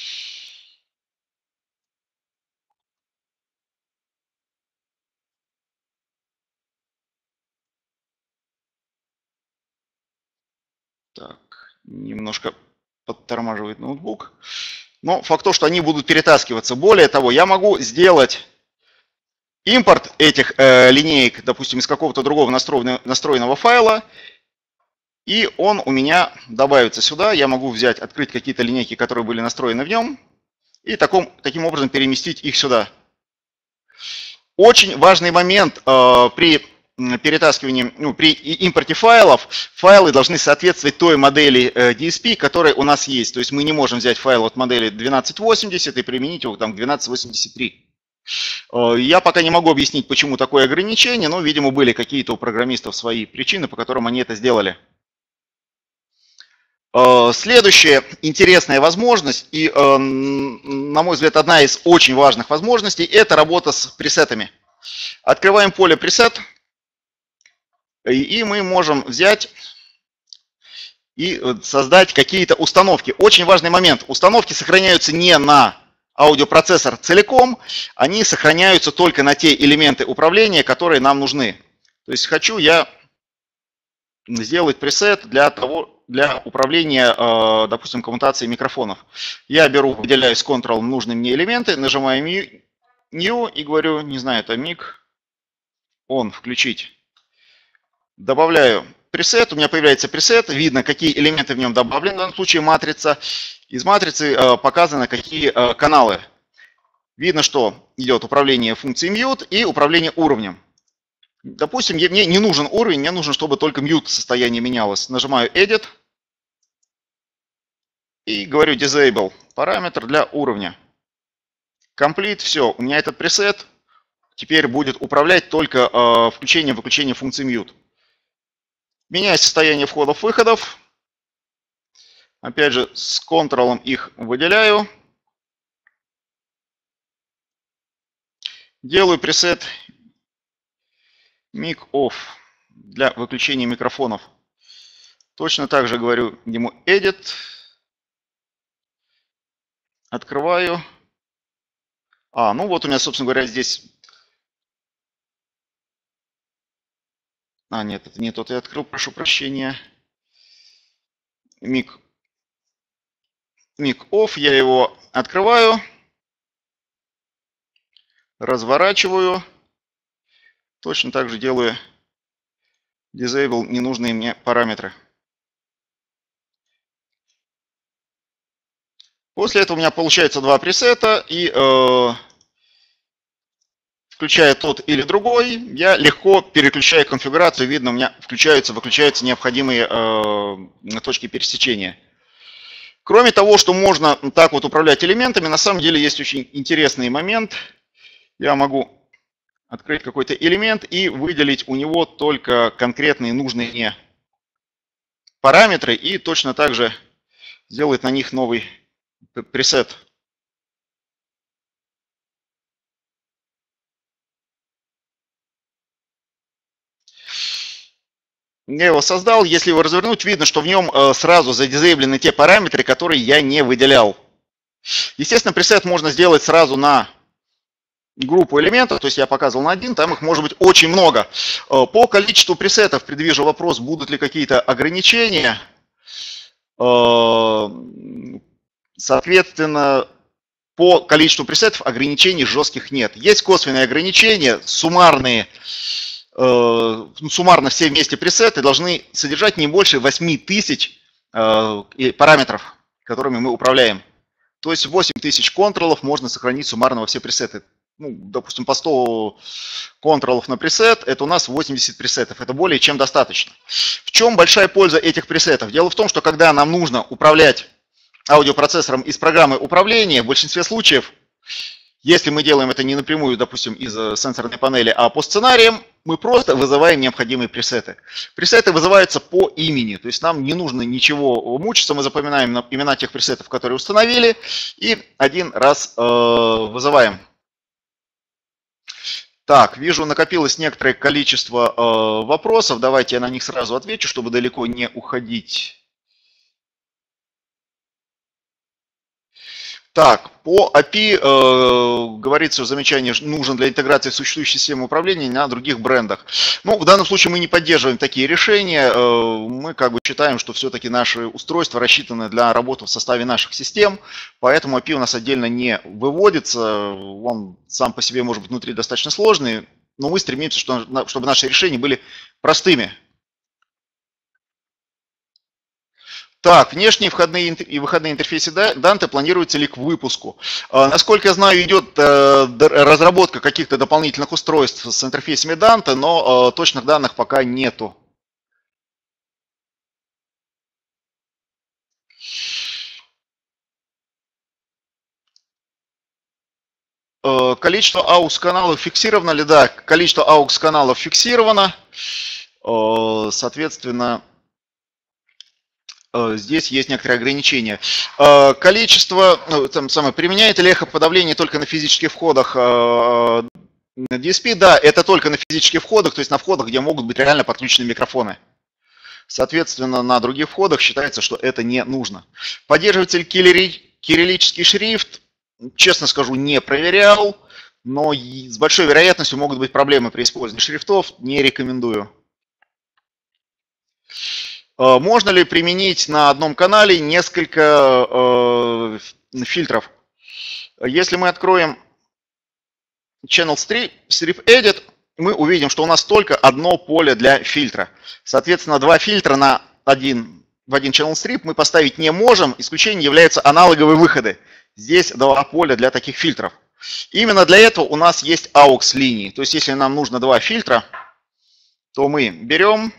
S1: Так, немножко подтормаживает ноутбук. Но факт то, что они будут перетаскиваться. Более того, я могу сделать импорт этих э, линеек, допустим, из какого-то другого настроенного, настроенного файла. И он у меня добавится сюда. Я могу взять, открыть какие-то линейки, которые были настроены в нем. И таком, таким образом переместить их сюда. Очень важный момент э, при перетаскивании, ну, при импорте файлов. Файлы должны соответствовать той модели э, ди эс пи, которая у нас есть. То есть мы не можем взять файл от модели двенадцать восемьдесят и применить его там, к двенадцать восемьдесят три. Э, я пока не могу объяснить, почему такое ограничение, но, видимо, были какие-то у программистов свои причины, по которым они это сделали. Следующая интересная возможность, и, на мой взгляд, одна из очень важных возможностей, это работа с пресетами. Открываем поле пресет, и мы можем взять и создать какие-то установки. Очень важный момент. Установки сохраняются не на аудиопроцессор целиком, они сохраняются только на те элементы управления, которые нам нужны. То есть хочу я сделать пресет для того, для управления, допустим, коммутацией микрофонов. Я беру, выделяю с Ctrl нужные мне элементы, нажимаю New и говорю, не знаю, это мик, он, включить. Добавляю пресет, у меня появляется пресет, видно, какие элементы в нем добавлены, в данном случае матрица. Из матрицы э, показано, какие э, каналы. Видно, что идет управление функцией mute и управление уровнем. Допустим, мне не нужен уровень, мне нужно, чтобы только mute состояние менялось. Нажимаю Edit и говорю Disable, параметр для уровня. Complete, все, у меня этот пресет теперь будет управлять только э, включением-выключением функции mute. Меняю состояние входов-выходов. Опять же, с Ctrl их выделяю. Делаю пресет Mic Off для выключения микрофонов. Точно так же говорю ему Edit. Открываю. А, ну вот у меня, собственно говоря, здесь... А, нет, это не тот я открыл, прошу прощения. Mic Mic Off, я его открываю, разворачиваю, точно так же делаю Disable ненужные мне параметры. После этого у меня получается два пресета, и э, включая тот или другой, я легко переключаю конфигурацию, видно, у меня включаются, выключаются необходимые э, точки пересечения. Кроме того, что можно так вот управлять элементами, на самом деле есть очень интересный момент. Я могу открыть какой-то элемент и выделить у него только конкретные нужные мне параметры и точно так же сделать на них новый пресет. Я его создал, если его развернуть, видно, что в нем сразу задизейблены те параметры, которые я не выделял. Естественно, пресет можно сделать сразу на группу элементов, то есть я показывал на один, там их может быть очень много. По количеству пресетов предвижу вопрос, будут ли какие-то ограничения. Соответственно, по количеству пресетов ограничений жестких нет. Есть косвенные ограничения, суммарные. Суммарно все вместе пресеты должны содержать не больше восьми тысяч параметров, которыми мы управляем. То есть восемь тысяч контролов можно сохранить суммарно во все пресеты. Ну, допустим, по сто контролов на пресет, это у нас восемьдесят пресетов. Это более чем достаточно. В чем большая польза этих пресетов? Дело в том, что когда нам нужно управлять аудиопроцессором из программы управления, в большинстве случаев, если мы делаем это не напрямую, допустим, из сенсорной панели, а по сценариям, мы просто вызываем необходимые пресеты. Пресеты вызываются по имени, то есть нам не нужно ничего мучиться, мы запоминаем имена тех пресетов, которые установили, и один раз э, вызываем. Так, вижу, накопилось некоторое количество э, вопросов, давайте я на них сразу отвечу, чтобы далеко не уходить. Так, по эй пи ай э, говорится в замечании, нужен для интеграции в существующей системы управления на других брендах. Ну, в данном случае мы не поддерживаем такие решения. Э, мы как бы считаем, что все-таки наши устройства рассчитаны для работы в составе наших систем, поэтому эй пи ай у нас отдельно не выводится. Он сам по себе может быть внутри достаточно сложный, но мы стремимся, чтобы наши решения были простыми. Так, внешние входные и выходные интерфейсы Dante планируются ли к выпуску? Насколько я знаю, идет разработка каких-то дополнительных устройств с интерфейсами Dante, но точных данных пока нету. Количество аукс-каналов фиксировано ли? Да, количество аукс-каналов фиксировано. Соответственно, здесь есть некоторые ограничения. Количество, ну, там самое, применяет ли эхоподавление только на физических входах ди эс пи? Да, это только на физических входах, то есть на входах, где могут быть реально подключены микрофоны. Соответственно, на других входах считается, что это не нужно. Поддерживатель кириллический шрифт, честно скажу, не проверял, но с большой вероятностью могут быть проблемы при использовании шрифтов, не рекомендую. Можно ли применить на одном канале несколько э, фильтров? Если мы откроем Channel Strip Edit, мы увидим, что у нас только одно поле для фильтра. Соответственно, два фильтра на один, в один Channel Strip мы поставить не можем. Исключением являются аналоговые выходы. Здесь два поля для таких фильтров. Именно для этого у нас есть aux линии. То есть, если нам нужно два фильтра, то мы берем,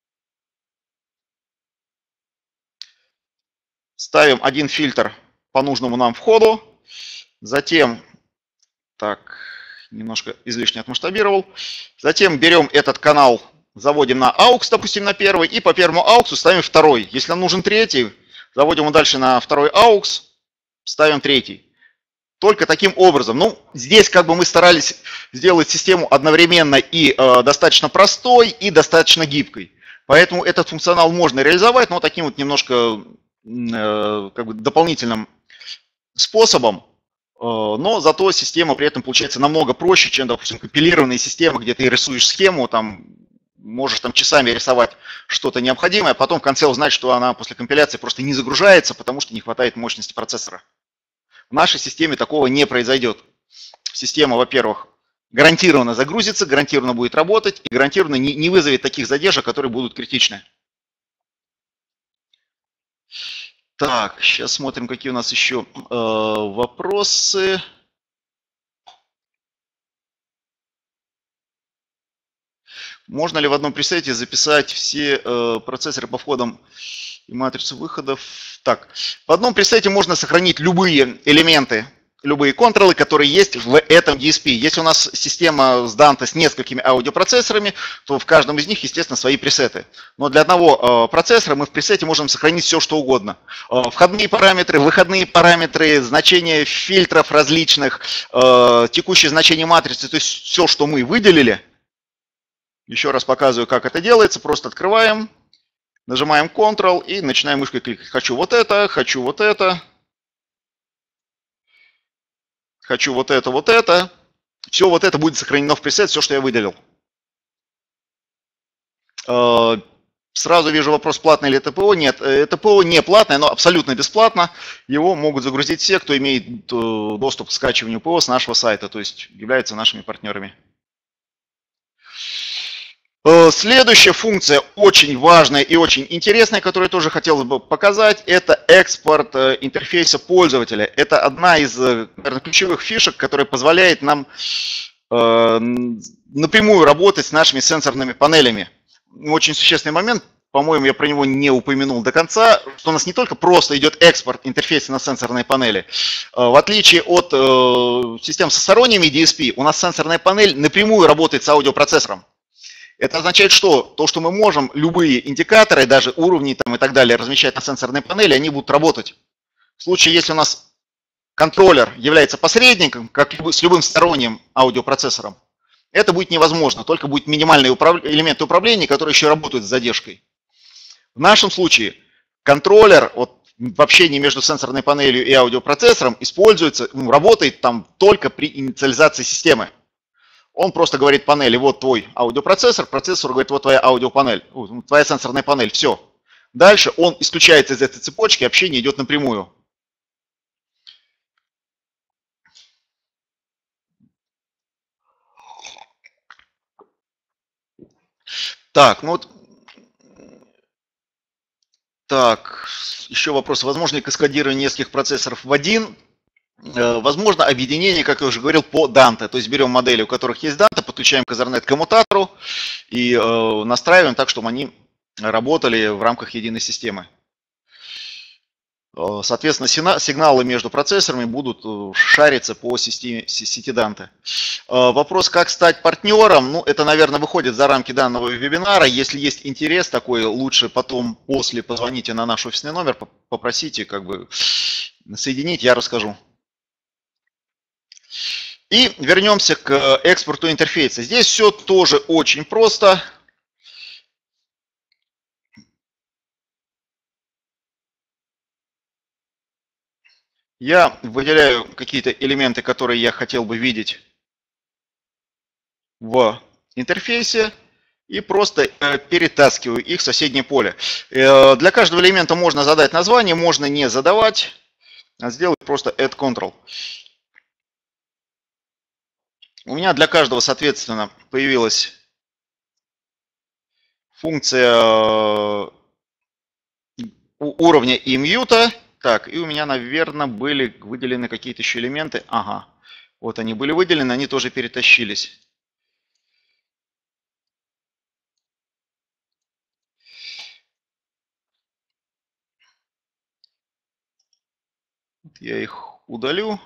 S1: ставим один фильтр по нужному нам входу, затем, так, немножко излишне отмасштабировал, затем берем этот канал, заводим на aux, допустим, на первый, и по первому aux ставим второй. Если нам нужен третий, заводим его дальше на второй aux, ставим третий. Только таким образом. Ну, здесь как бы мы старались сделать систему одновременно и э, достаточно простой, и достаточно гибкой. Поэтому этот функционал можно реализовать, но таким вот немножко э, как бы дополнительным способом. Э, но зато система при этом получается намного проще, чем, допустим, компилированные системы, где ты рисуешь схему, там можешь там часами рисовать что-то необходимое, а потом в конце узнать, что она после компиляции просто не загружается, потому что не хватает мощности процессора. В нашей системе такого не произойдет. Система, во-первых, гарантированно загрузится, гарантированно будет работать и гарантированно не, не вызовет таких задержек, которые будут критичны. Так, сейчас смотрим, какие у нас еще э, вопросы. Можно ли в одном пресете записать все э, процессоры по входам и матрицу выходов? Так, в одном пресете можно сохранить любые элементы, любые контролы, которые есть в этом ди эс пи. Если у нас система с Dante с несколькими аудиопроцессорами, то в каждом из них, естественно, свои пресеты. Но для одного э, процессора мы в пресете можем сохранить все, что угодно. Э, входные параметры, выходные параметры, значения фильтров различных, э, текущие значения матрицы, то есть все, что мы выделили. Еще раз показываю, как это делается. Просто открываем, нажимаем Ctrl и начинаем мышкой кликать. Хочу вот это, хочу вот это, хочу вот это, вот это. Все вот это будет сохранено в пресет, все, что я выделил. Сразу вижу вопрос, платное ли ТПО. Нет, ТПО не платное, но абсолютно бесплатно. Его могут загрузить все, кто имеет доступ к скачиванию ПО с нашего сайта, то есть являются нашими партнерами. Следующая функция, очень важная и очень интересная, которую я тоже хотел бы показать, это экспорт интерфейса пользователя. Это одна из, наверное, ключевых фишек, которая позволяет нам э, напрямую работать с нашими сенсорными панелями. Очень существенный момент, по-моему, я про него не упомянул до конца, что у нас не только просто идет экспорт интерфейса на сенсорные панели. В отличие от э, систем со сторонними ди эс пи, у нас сенсорная панель напрямую работает с аудиопроцессором. Это означает, что то, что мы можем любые индикаторы, даже уровни там, и так далее, размещать на сенсорной панели, они будут работать. В случае, если у нас контроллер является посредником, как с любым сторонним аудиопроцессором, это будет невозможно, только будут минимальные управ... элементы управления, которые еще работают с задержкой. В нашем случае контроллер вот, в общении между сенсорной панелью и аудиопроцессором используется, ну, работает там только при инициализации системы. Он просто говорит панели, вот твой аудиопроцессор, процессор говорит, вот твоя аудиопанель, твоя сенсорная панель, все. Дальше он исключается из этой цепочки, общение идет напрямую. Так, ну вот. Так, еще вопрос. Возможно ли каскадирование нескольких процессоров в один? Возможно объединение, как я уже говорил, по Dante. То есть берем модели, у которых есть Dante, подключаем к Ethernet коммутатору и э, настраиваем так, чтобы они работали в рамках единой системы. Соответственно, сигналы между процессорами будут шариться по системе, сети Dante. Вопрос, как стать партнером, ну, это, наверное, выходит за рамки данного вебинара. Если есть интерес такой, лучше потом, после, позвоните на наш офисный номер, попросите, как бы, соединить, я расскажу. И вернемся к экспорту интерфейса. Здесь все тоже очень просто. Я выделяю какие-то элементы, которые я хотел бы видеть в интерфейсе, и просто перетаскиваю их в соседнее поле. Для каждого элемента можно задать название, можно не задавать, а сделать просто add control. У меня для каждого, соответственно, появилась функция уровня и мьюта. Так, и у меня, наверное, были выделены какие-то еще элементы. Ага, вот они были выделены, они тоже перетащились. Я их удалю.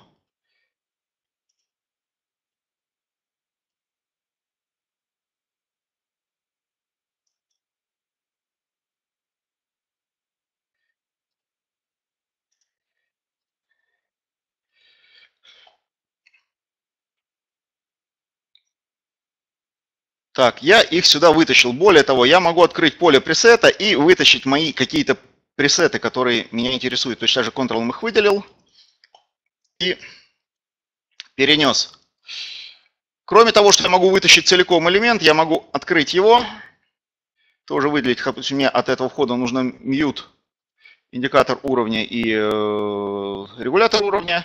S1: Так, я их сюда вытащил. Более того, я могу открыть поле пресета и вытащить мои какие-то пресеты, которые меня интересуют. То есть даже Ctrl их выделил и перенес. Кроме того, что я могу вытащить целиком элемент, я могу открыть его, тоже выделить. У меня от этого входа нужно mute, индикатор уровня и э, регулятор уровня.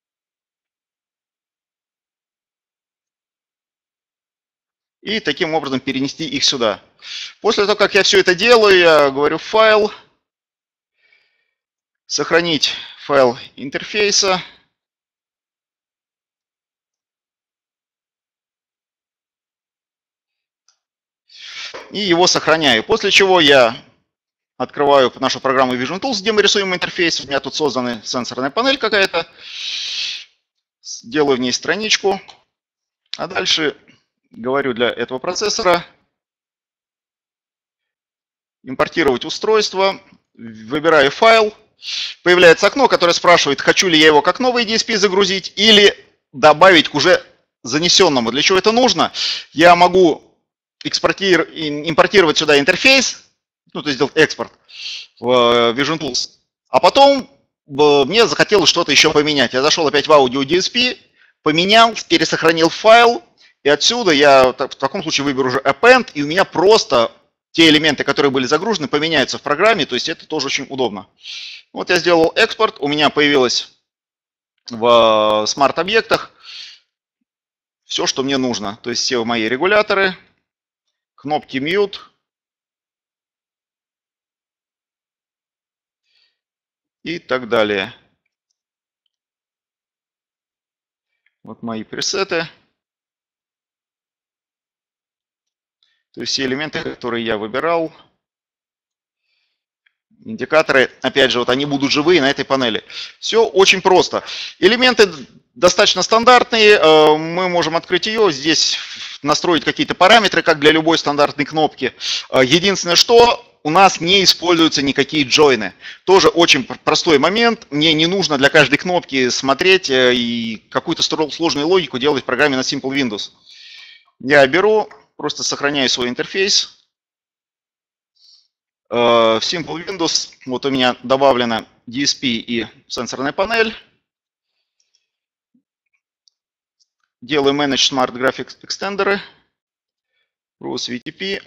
S1: И таким образом перенести их сюда. После того, как я все это делаю, я говорю файл, сохранить файл интерфейса. И его сохраняю. После чего я открываю нашу программу Vision Tools, где мы рисуем интерфейс. У меня тут создана сенсорная панель какая-то. Делаю в ней страничку. А дальше говорю для этого процессора импортировать устройство. Выбираю файл. Появляется окно, которое спрашивает, хочу ли я его как новый ди эс пи загрузить или добавить к уже занесенному. Для чего это нужно? Я могу импортировать сюда интерфейс, ну, то есть сделать экспорт в Vision Tools, а потом мне захотелось что-то еще поменять. Я зашел опять в Audio ди эс пи, поменял, пересохранил файл, и отсюда я в таком случае выберу уже append, и у меня просто те элементы, которые были загружены, поменяются в программе, то есть это тоже очень удобно. Вот я сделал экспорт, у меня появилось в смарт-объектах все, что мне нужно. То есть все мои регуляторы, кнопки mute и так далее. Вот мои пресеты. То есть все элементы, которые я выбирал. Индикаторы, опять же, вот они будут живые на этой панели. Все очень просто. Элементы достаточно стандартные. Мы можем открыть ее. Здесь настроить какие-то параметры, как для любой стандартной кнопки. Единственное, что у нас не используются никакие джойны. Тоже очень простой момент. Мне не нужно для каждой кнопки смотреть и какую-то сложную логику делать в программе на Simple Windows. Я беру, просто сохраняю свой интерфейс. В Simple Windows вот у меня добавлена ди эс пи и сенсорная панель. Делаю Manage Smart Graphics Extender, Browse ви ти пи.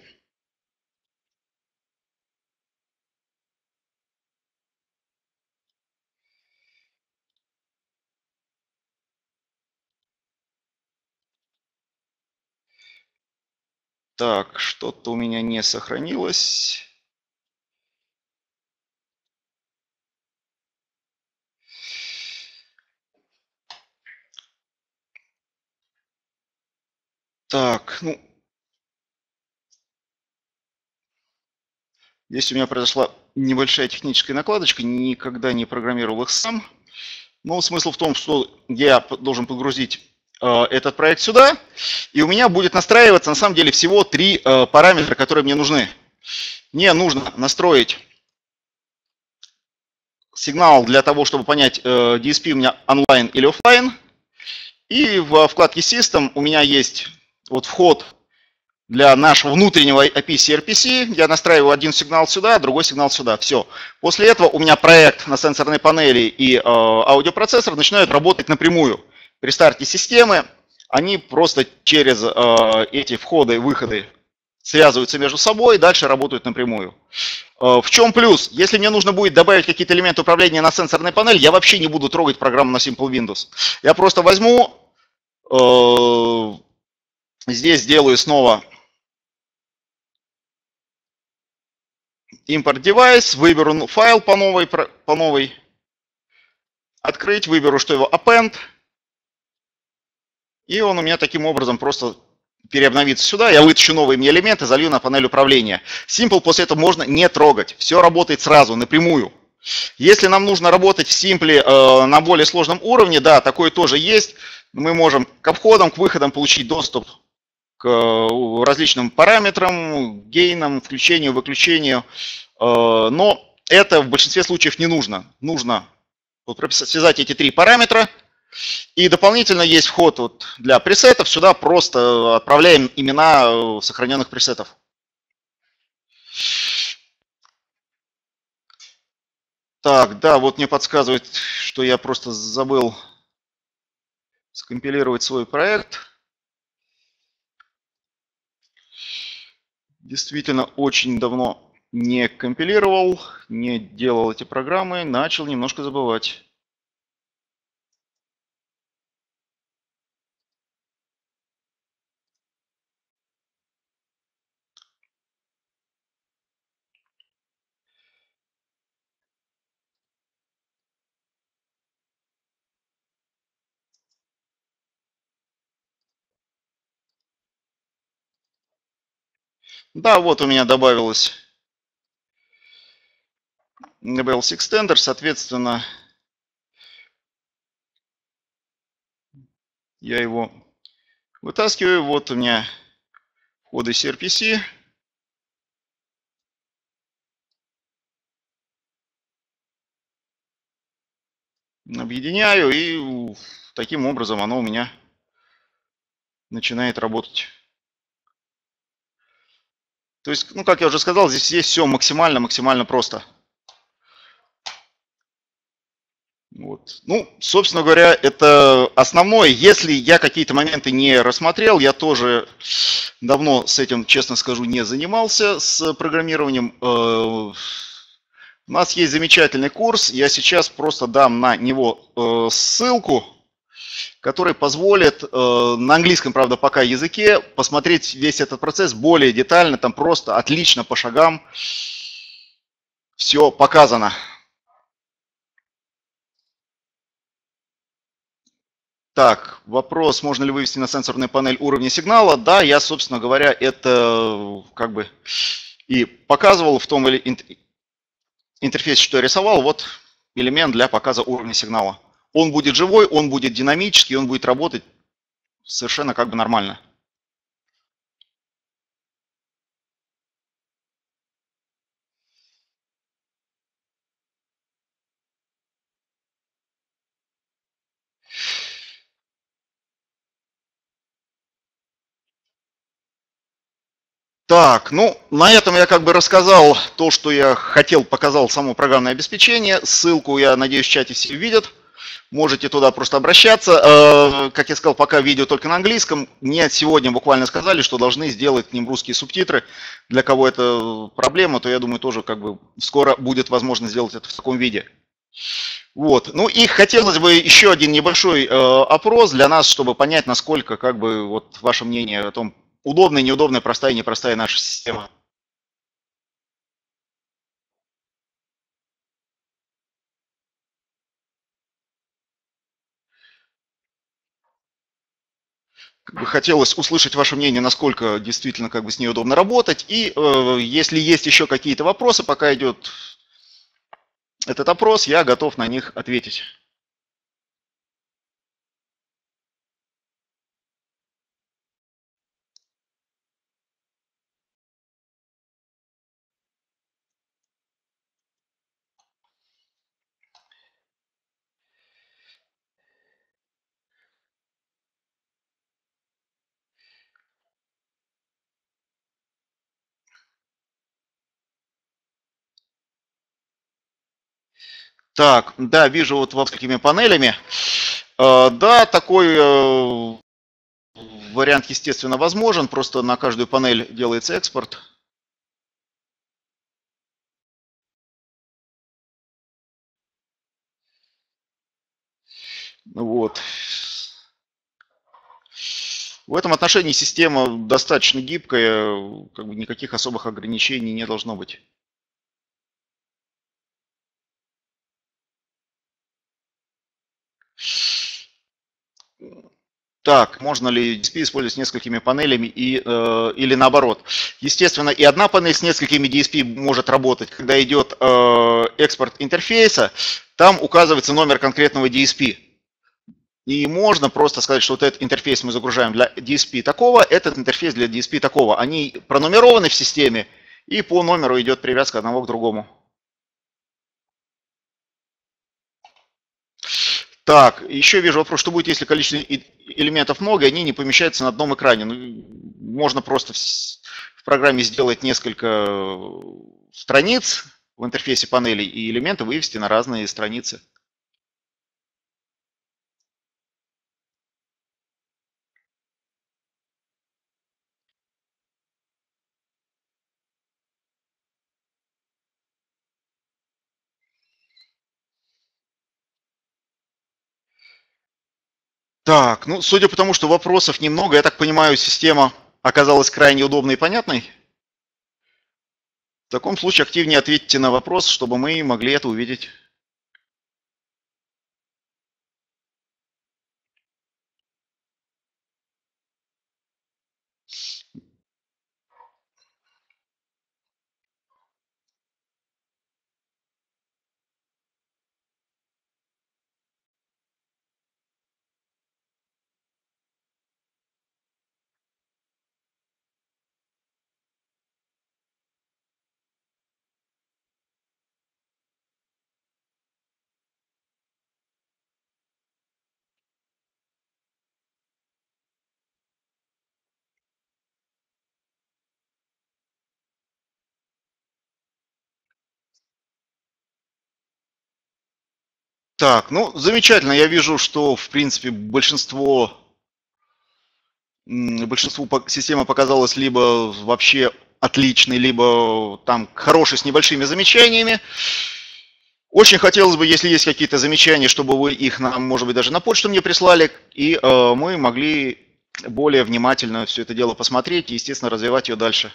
S1: Так, что-то у меня не сохранилось. Так, ну, здесь у меня произошла небольшая техническая накладочка, никогда не программировал их сам. Но смысл в том, что я должен погрузить э, этот проект сюда, и у меня будет настраиваться на самом деле всего три э, параметра, которые мне нужны. Мне нужно настроить сигнал для того, чтобы понять, э, ди эс пи у меня онлайн или офлайн. И в вкладке System у меня есть вот вход для нашего внутреннего эй пи си ар пи си. Я настраиваю один сигнал сюда, другой сигнал сюда. Все. После этого у меня проект на сенсорной панели и э, аудиопроцессор начинают работать напрямую. При старте системы они просто через э, эти входы и выходы связываются между собой, дальше работают напрямую. Э, в чем плюс? Если мне нужно будет добавить какие-то элементы управления на сенсорной панели, я вообще не буду трогать программу на Simple Windows. Я просто возьму, э, здесь сделаю снова import device, выберу файл по новой, по новой, открыть, выберу, что его append, и он у меня таким образом просто переобновится сюда. Я вытащу новые мне элементы, залью на панель управления. Simple после этого можно не трогать. Все работает сразу, напрямую. Если нам нужно работать в Simple э, на более сложном уровне, да, такое тоже есть. Мы можем к входам, к выходам получить доступ к э, различным параметрам, гейнам, включению, выключению. Э, но это в большинстве случаев не нужно. Нужно вот прописать, связать эти три параметра. И дополнительно есть вход вот для пресетов. Сюда просто отправляем имена сохраненных пресетов. Так, да, вот мне подсказывает, что я просто забыл скомпилировать свой проект. Действительно, очень давно не компилировал, не делал эти программы, начал немножко забывать. Да, вот у меня добавилось добавился extender, соответственно, я его вытаскиваю. Вот у меня входы си ар пи си. Объединяю, и таким образом оно у меня начинает работать. То есть, ну, как я уже сказал, здесь есть все максимально-максимально просто. Вот. Ну, собственно говоря, это основное. Если я какие-то моменты не рассмотрел, я тоже давно с этим, честно скажу, не занимался, с программированием. У нас есть замечательный курс, я сейчас просто дам на него ссылку, который позволит на английском, правда, пока языке посмотреть весь этот процесс более детально, там просто отлично по шагам все показано. Так, вопрос, можно ли вывести на сенсорную панель уровни сигнала? Да, я, собственно говоря, это как бы и показывал в том или интерфейсе, что я рисовал. Вот элемент для показа уровня сигнала. Он будет живой, он будет динамический, он будет работать совершенно как бы нормально. Так, ну, на этом я как бы рассказал то, что я хотел, показал само программное обеспечение. Ссылку, я надеюсь, в чате все видят. Можете туда просто обращаться. Как я сказал, пока видео только на английском. Мне сегодня буквально сказали, что должны сделать к ним русские субтитры. Для кого это проблема, то я думаю, тоже как бы скоро будет возможность сделать это в таком виде. Вот. Ну и хотелось бы еще один небольшой э, опрос для нас, чтобы понять, насколько как бы вот ваше мнение о том, удобная, неудобная, простая, непростая наша система. Как бы хотелось услышать ваше мнение, насколько действительно как бы с ней удобно работать. И э, если есть еще какие-то вопросы, пока идет этот опрос, я готов на них ответить. Так, да, вижу вот вот такими панелями. Э, Да, такой э, вариант, естественно, возможен. Просто на каждую панель делается экспорт. Вот. В этом отношении система достаточно гибкая, как бы никаких особых ограничений не должно быть. Так, можно ли ди эс пи использовать с несколькими панелями и, э, или наоборот? Естественно, и одна панель с несколькими ди эс пи может работать. Когда идет э, экспорт интерфейса, там указывается номер конкретного ди эс пи. И можно просто сказать, что вот этот интерфейс мы загружаем для ди эс пи такого, этот интерфейс для ди эс пи такого. Они пронумерованы в системе, и по номеру идет привязка одного к другому. Так, еще вижу вопрос, что будет, если количество элементов много, и они не помещаются на одном экране. Ну, можно просто в, в программе сделать несколько страниц в интерфейсе панелей и элементы вывести на разные страницы. Так, ну, судя по тому, что вопросов немного, я так понимаю, система оказалась крайне удобной и понятной. В таком случае активнее ответьте на вопрос, чтобы мы могли это увидеть. Так, ну, замечательно. Я вижу, что, в принципе, большинство, большинству система показалась либо вообще отличной, либо там хорошей с небольшими замечаниями. Очень хотелось бы, если есть какие-то замечания, чтобы вы их нам, может быть, даже на почту мне прислали, и э, мы могли более внимательно все это дело посмотреть и, естественно, развивать ее дальше.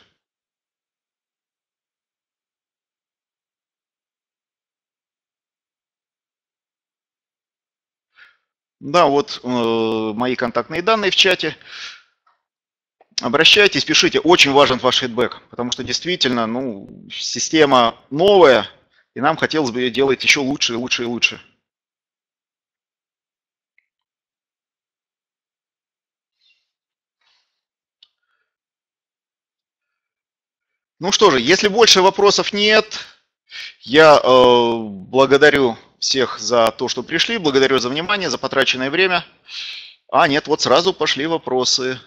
S1: Да, вот э, мои контактные данные в чате. Обращайтесь, пишите. Очень важен ваш фидбэк, потому что действительно, ну, система новая, и нам хотелось бы ее делать еще лучше и лучше и лучше. Ну что же, если больше вопросов нет, я э, благодарю всех за то, что пришли, благодарю за внимание, за потраченное время. А, нет, вот сразу пошли вопросы.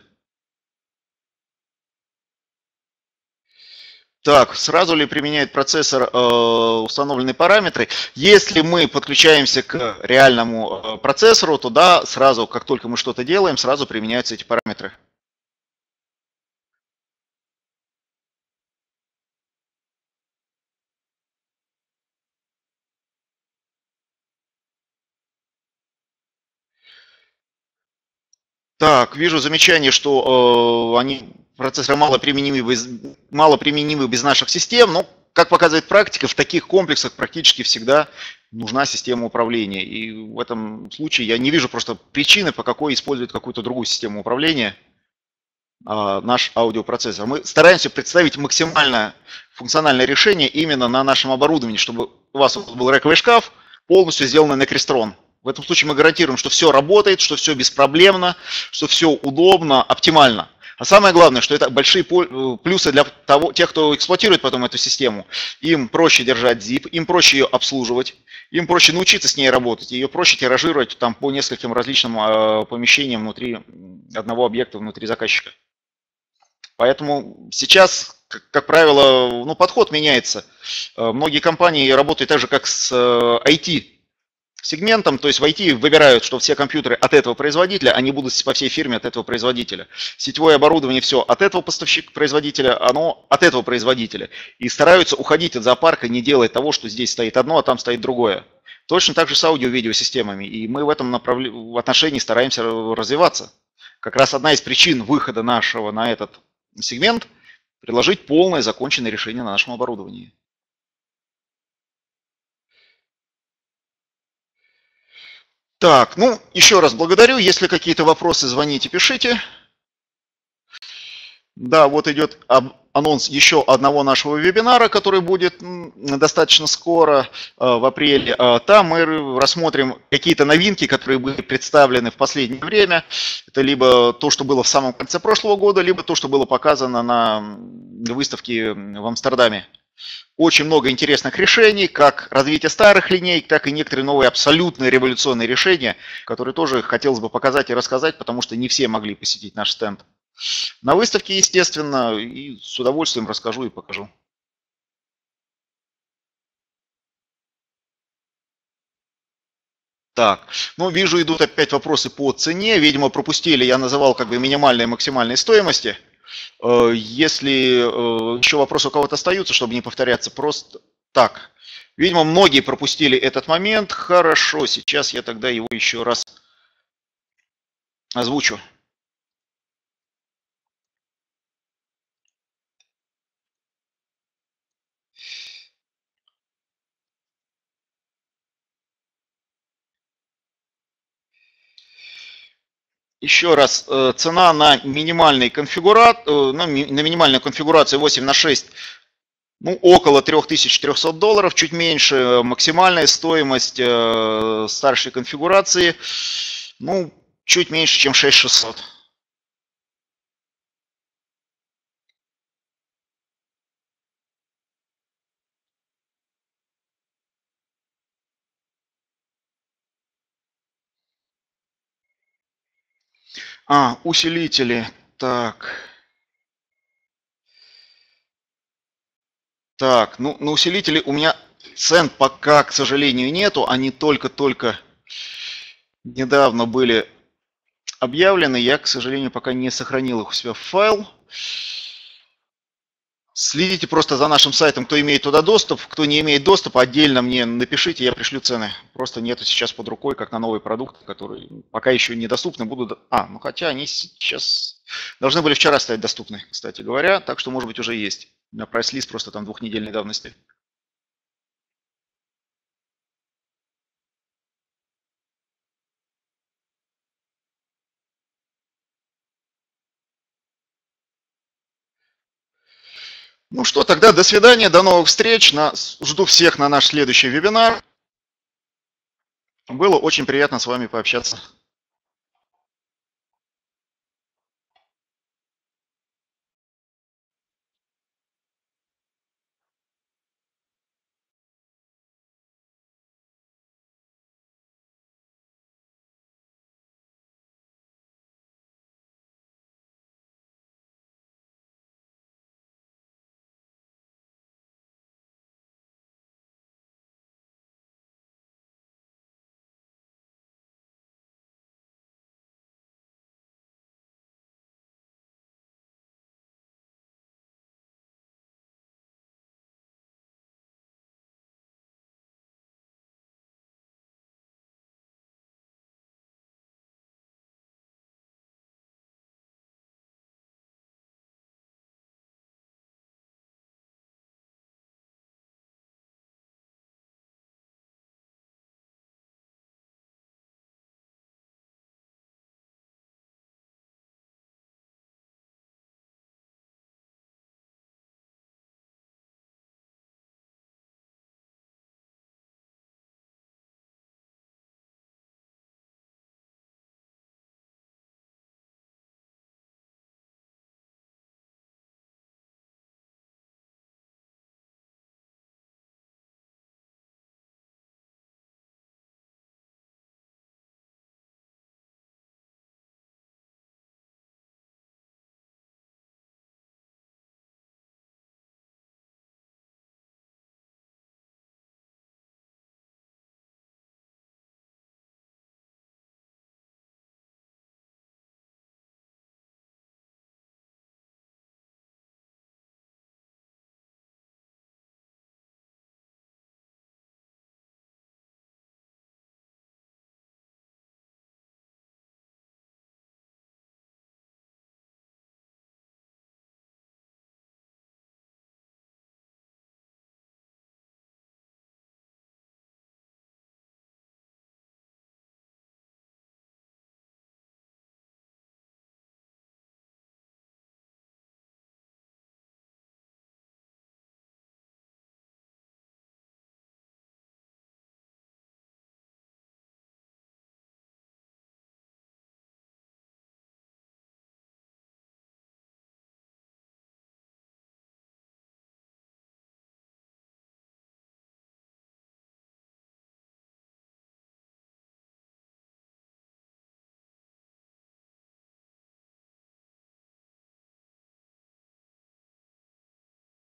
S1: Так, сразу ли применяет процессор э, установленные параметры? Если мы подключаемся к реальному э, процессору, то да, сразу, как только мы что-то делаем, сразу применяются эти параметры. Так, вижу замечание, что э, они, процессоры мало применимы, без, мало применимы без наших систем, но, как показывает практика, в таких комплексах практически всегда нужна система управления. И в этом случае я не вижу просто причины, по какой используют какую-то другую систему управления э, наш аудиопроцессор. Мы стараемся представить максимально функциональное решение именно на нашем оборудовании, чтобы у вас был рековый шкаф, полностью сделанный на Crestron. В этом случае мы гарантируем, что все работает, что все беспроблемно, что все удобно, оптимально. А самое главное, что это большие плюсы для того, тех, кто эксплуатирует потом эту систему. Им проще держать zip, им проще ее обслуживать, им проще научиться с ней работать, ее проще тиражировать там, по нескольким различным э, помещениям внутри одного объекта, внутри заказчика. Поэтому сейчас как, как правило, ну, подход меняется. Многие компании работают так же, как с ай ти-сегментом, то есть в ай ти выбирают, что все компьютеры от этого производителя, они будут по всей фирме от этого производителя. Сетевое оборудование все от этого поставщика, производителя, оно от этого производителя. И стараются уходить от зоопарка, не делая того, что здесь стоит одно, а там стоит другое. Точно так же с аудио-видеосистемами. И мы в этом направлении, в отношении стараемся развиваться. Как раз одна из причин выхода нашего на этот сегмент – предложить полное законченное решение на нашем оборудовании. Так, ну, еще раз благодарю. Если какие-то вопросы, звоните, пишите. Да, вот идет анонс еще одного нашего вебинара, который будет достаточно скоро, в апреле. Там мы рассмотрим какие-то новинки, которые были представлены в последнее время. Это либо то, что было в самом конце прошлого года, либо то, что было показано на выставке в Амстердаме. Очень много интересных решений, как развитие старых линеек, так и некоторые новые абсолютно революционные решения, которые тоже хотелось бы показать и рассказать, потому что не все могли посетить наш стенд. На выставке, естественно, и с удовольствием расскажу и покажу. Так, ну вижу, идут опять вопросы по цене. Видимо, пропустили, я называл как бы минимальные и максимальные стоимости. Если еще вопросы у кого-то остаются, чтобы не повторяться, просто так. Видимо, многие пропустили этот момент. Хорошо, сейчас я тогда его еще раз озвучу. Еще раз, цена на минимальный конфигурат, на минимальную конфигурацию восемь на шесть, ну, около три тысячи четыреста долларов, чуть меньше. Максимальная стоимость старшей конфигурации, ну, чуть меньше, чем шесть тысяч шестьсот. А, усилители. Так. Так, ну на усилители у меня цен пока, к сожалению, нету. Они только-только недавно были объявлены. Я, к сожалению, пока не сохранил их у себя в файл. Следите просто за нашим сайтом, кто имеет туда доступ. Кто не имеет доступа, отдельно мне напишите, я пришлю цены. Просто нету сейчас под рукой, как на новый продукт, который пока еще недоступны. Будут... А, ну хотя они сейчас должны были вчера стать доступны, кстати говоря. Так что, может быть, уже есть. У меня прайс-лист просто там двухнедельной давности. Ну что, тогда до свидания, до новых встреч. Жду всех на наш следующий вебинар. Было очень приятно с вами пообщаться.